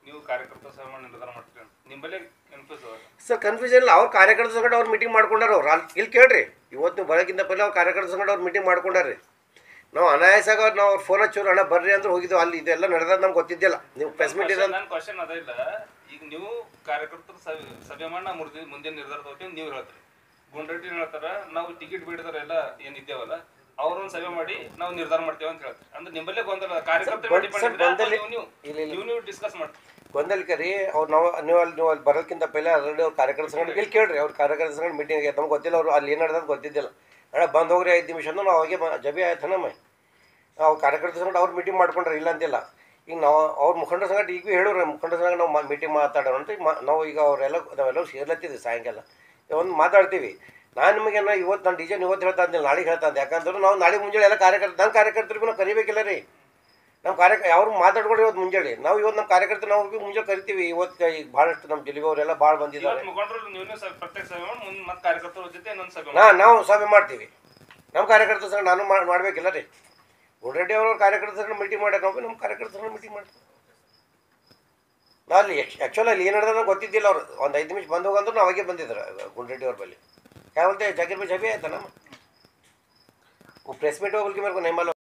Speaker 4: ನೀವು ಕಾರ್ಯಕರ್ತರ ಸಭೆ ಮಾಡಿ ನಿರ್ಧಾರ ಮಾಡ್ತೀರಿ ಅಂತ ನಿಮ್ಮಲ್ಲೇ ಕನ್ಫ್ಯೂಸ್ ಅದ
Speaker 1: ಸರ್ ಕನ್ಫ್ಯೂಷನ್ ಇಲ್ಲ, ಅವ್ರು ಕಾರ್ಯಕರ್ತರ ಸಂಗಡ ಅವ್ರು ಮೀಟಿಂಗ್ ಮಾಡ್ಕೊಂಡಾರ ಅವ್ರು ಇಲ್ಲಿ ಕೇಳ್ರಿ, ಇವತ್ತು ನೀವು ಬರೋಕ್ಕಿಂತ ಪहिले ಅವ್ರು ಕಾರ್ಯಕರ್ತರ ಸಂಗಡ ಅವ್ರು ಮೀಟಿಂಗ್ ಮಾಡ್ಕೊಂಡಾರ್ರಿ. ನಾವು ಅನಾಯಾಸಾಗ ನಾವು ಅವ್ರು ಫೋನ್ ಹಚ್ಚೋರು ಅಣ್ಣ ಬರ್ರಿ ಅಂದ್ರೆ ಹೋಗಿದ್ದು, ಅಲ್ಲಿ ಇದೆಲ್ಲ ನಡೆದ ನಮ್ಗೆ ಗೊತ್ತಿದ್ದಿಲ್ಲ. ನೀವು ಪ್ರೆಸ್ ಮೀಟ್ ಇದೆ
Speaker 4: ನನ್ನ ಕ್ವಶನ್ ಅದ ಇಲ್ಲ, ಈಗ ನೀವು ಕಾರ್ಯಕರ್ತರ ಸಭೆ ಮಾಡಿ ನಾವು ಮುಂದಿನ ನಿರ್ಧಾರ ತಗೋತೀವಿ ನೀವು ಹೇಳ್ತೀರಿ. ಗುಂಡ್ರೆಡ್ಡಿ ಹೇಳ್ತಾರ ನಾವು ಟಿಕೆಟ್ ಬಿಡಿದಾರ ಎಲ್ಲ ಏನಿದ್ದೇವಲ್ಲ ಅವ್ರೊಂದು ಸಭೆ ಮಾಡಿ ನಾವು ನಿರ್ಧಾರ ಮಾಡ್ತೇವೆ ಅಂತ ಹೇಳ್ತಾರೆ. ಅಂದ್ರೆ ನಿಮ್ಮಲ್ಲೇ ಗೊಂದಲ ಕಾರ್ಯಕರ್ತರ ನೀವು ಡಿಸ್ಕಸ್ ಮಾಡ್ತೀವಿ
Speaker 1: ಗೊಂದಲಕರಿ ಅವ್ರು ನೀವು ಅಲ್ಲಿ ಬರೋದಕ್ಕಿಂತ ಪहिले ಆಲ್ರೆಡಿ ಅವ್ರು ಕಾರ್ಯಕರ್ತರ ಸಂಗಡ ಇಲ್ಲಿ ಕೇಳ್ರಿ, ಅವ್ರು ಕಾರ್ಯಕರ್ತರ ಸಂಗಡ ಮೀಟಿಂಗ್ ಆಗಿ ನಮ್ಗೆ ಗೊತ್ತಿಲ್ಲ, ಅವ್ರು ಅಲ್ಲಿ ಏನು ನಡೆದ ಗೊತ್ತಿದ್ದಿಲ್ಲ. ಅಣ್ಣ ಬಂದು ಹೋಗ್ರಿ 5 ನಿಮಿಷ ಅಂದ್ರೆ ನಾವು ಅವಾಗೆ ಜಬಿ ಆಯ್ತು ನಮ್ಮ ಅವ್ರು ಕಾರ್ಯಕರ್ತರ ಸಂಗಡ ಅವ್ರು ಮೀಟಿಂಗ್ ಮಾಡ್ಕೊಂಡ್ರೆ ಇಲ್ಲ ಅಂತಿಲ್ಲ. ಈಗ ನಾವು ಅವ್ರ ಮುಖಂಡರ ಸಂಗಡ ಈಗ ಹೇಳೋರು ಮುಖಂಡರ ಸಂಗಡ ನಾವು ಮೀಟಿಂಗ್ ಮಾತಾಡೋಣ ಅಂತ ನಾವು ಈಗ ನಾವೆಲ್ಲರೂ ಸೇರ್ಲತ್ತಿದ್ವಿ ಸಾಯಂಕಾಲ ಒಂದು ಮಾತಾಡ್ತೀವಿ. ನಾನು ನಿಮಗೆ ಇವತ್ತು ನಾನು ಡಿಜನ್ ಇವತ್ತು ಹೇಳ್ತಾ ಇದ್ದಿಲ್ಲ, ನಾಳೆಗೆ ಹೇಳ್ತಾ ಇದ್ದೆ. ಯಾಕಂದ್ರೆ ನಾವು ನಾಳೆ ಮುಂಜಾನೆ ಎಲ್ಲ ನನ್ನ ಕಾರ್ಯಕರ್ತರಿಗೂ ನಾವು ಕರಿಬೇಕಿಲ್ಲ ರೀ. ನಮ್ಮ ಅವ್ರು ಮಾತಾಡ್ಕೊಂಡು ಇವತ್ತು ಮುಂಜಾನೆ ನಾವು ಇವತ್ತು ನಮ್ಮ ಕಾರ್ಯಕರ್ತರು ನಾವು ಭೀ ಮುಂಜಾನೆ ಕರಿತೀವಿ. ಇವತ್ತು ಈಗ ಭಾಳಷ್ಟು ನಮ್ಮ ಜಿಲ್ಲೆಗೆ ಅವರೆಲ್ಲ ಭಾಳ ಬಂದಿದ್ದಾರೆ. ನಾವು ಸಭೆ ಮಾಡ್ತೀವಿ, ನಮ್ಮ ಕಾರ್ಯಕರ್ತರ ಸಂಗಡ ನಾನು ಮಾಡಬೇಕಿಲ್ಲ ರೀ. ಗುಂಡ್ರೆಡ್ಡಿ ಅವ್ರವ್ರ ಕಾರ್ಯಕರ್ತರ ಸಂಗಡ ಮೀಟಿಂಗ್ ಮಾಡ್ಯಾರ, ನಾವು ನಮ್ಮ ಕಾರ್ಯಕರ್ತರ ಸಂಗಡ ಮೀಟಿಂಗ್ ಮಾಡ್ತೀವಿ. ಅಲ್ಲಿ ಆ್ಯಕ್ಚುಲಿ ಅಲ್ಲಿ ಏನು ನಡೆದ ಗೊತ್ತಿದ್ದಿಲ್ಲ. ಅವ್ರು ಒಂದು 5 ನಿಮಿಷ ಬಂದು ಹೋಗಂದ್ರೆ ನಾವು ಅವಾಗೆ ಬಂದಿದ್ರು ಗುಂಡ್ರೆಡ್ಡಿ ಅವ್ರ ಬಳಿ. क्या बोलते हैं जाकिर भाई जब आया था ना प्रेस मीट होगा बोल के मेरे को नहीं मालूम।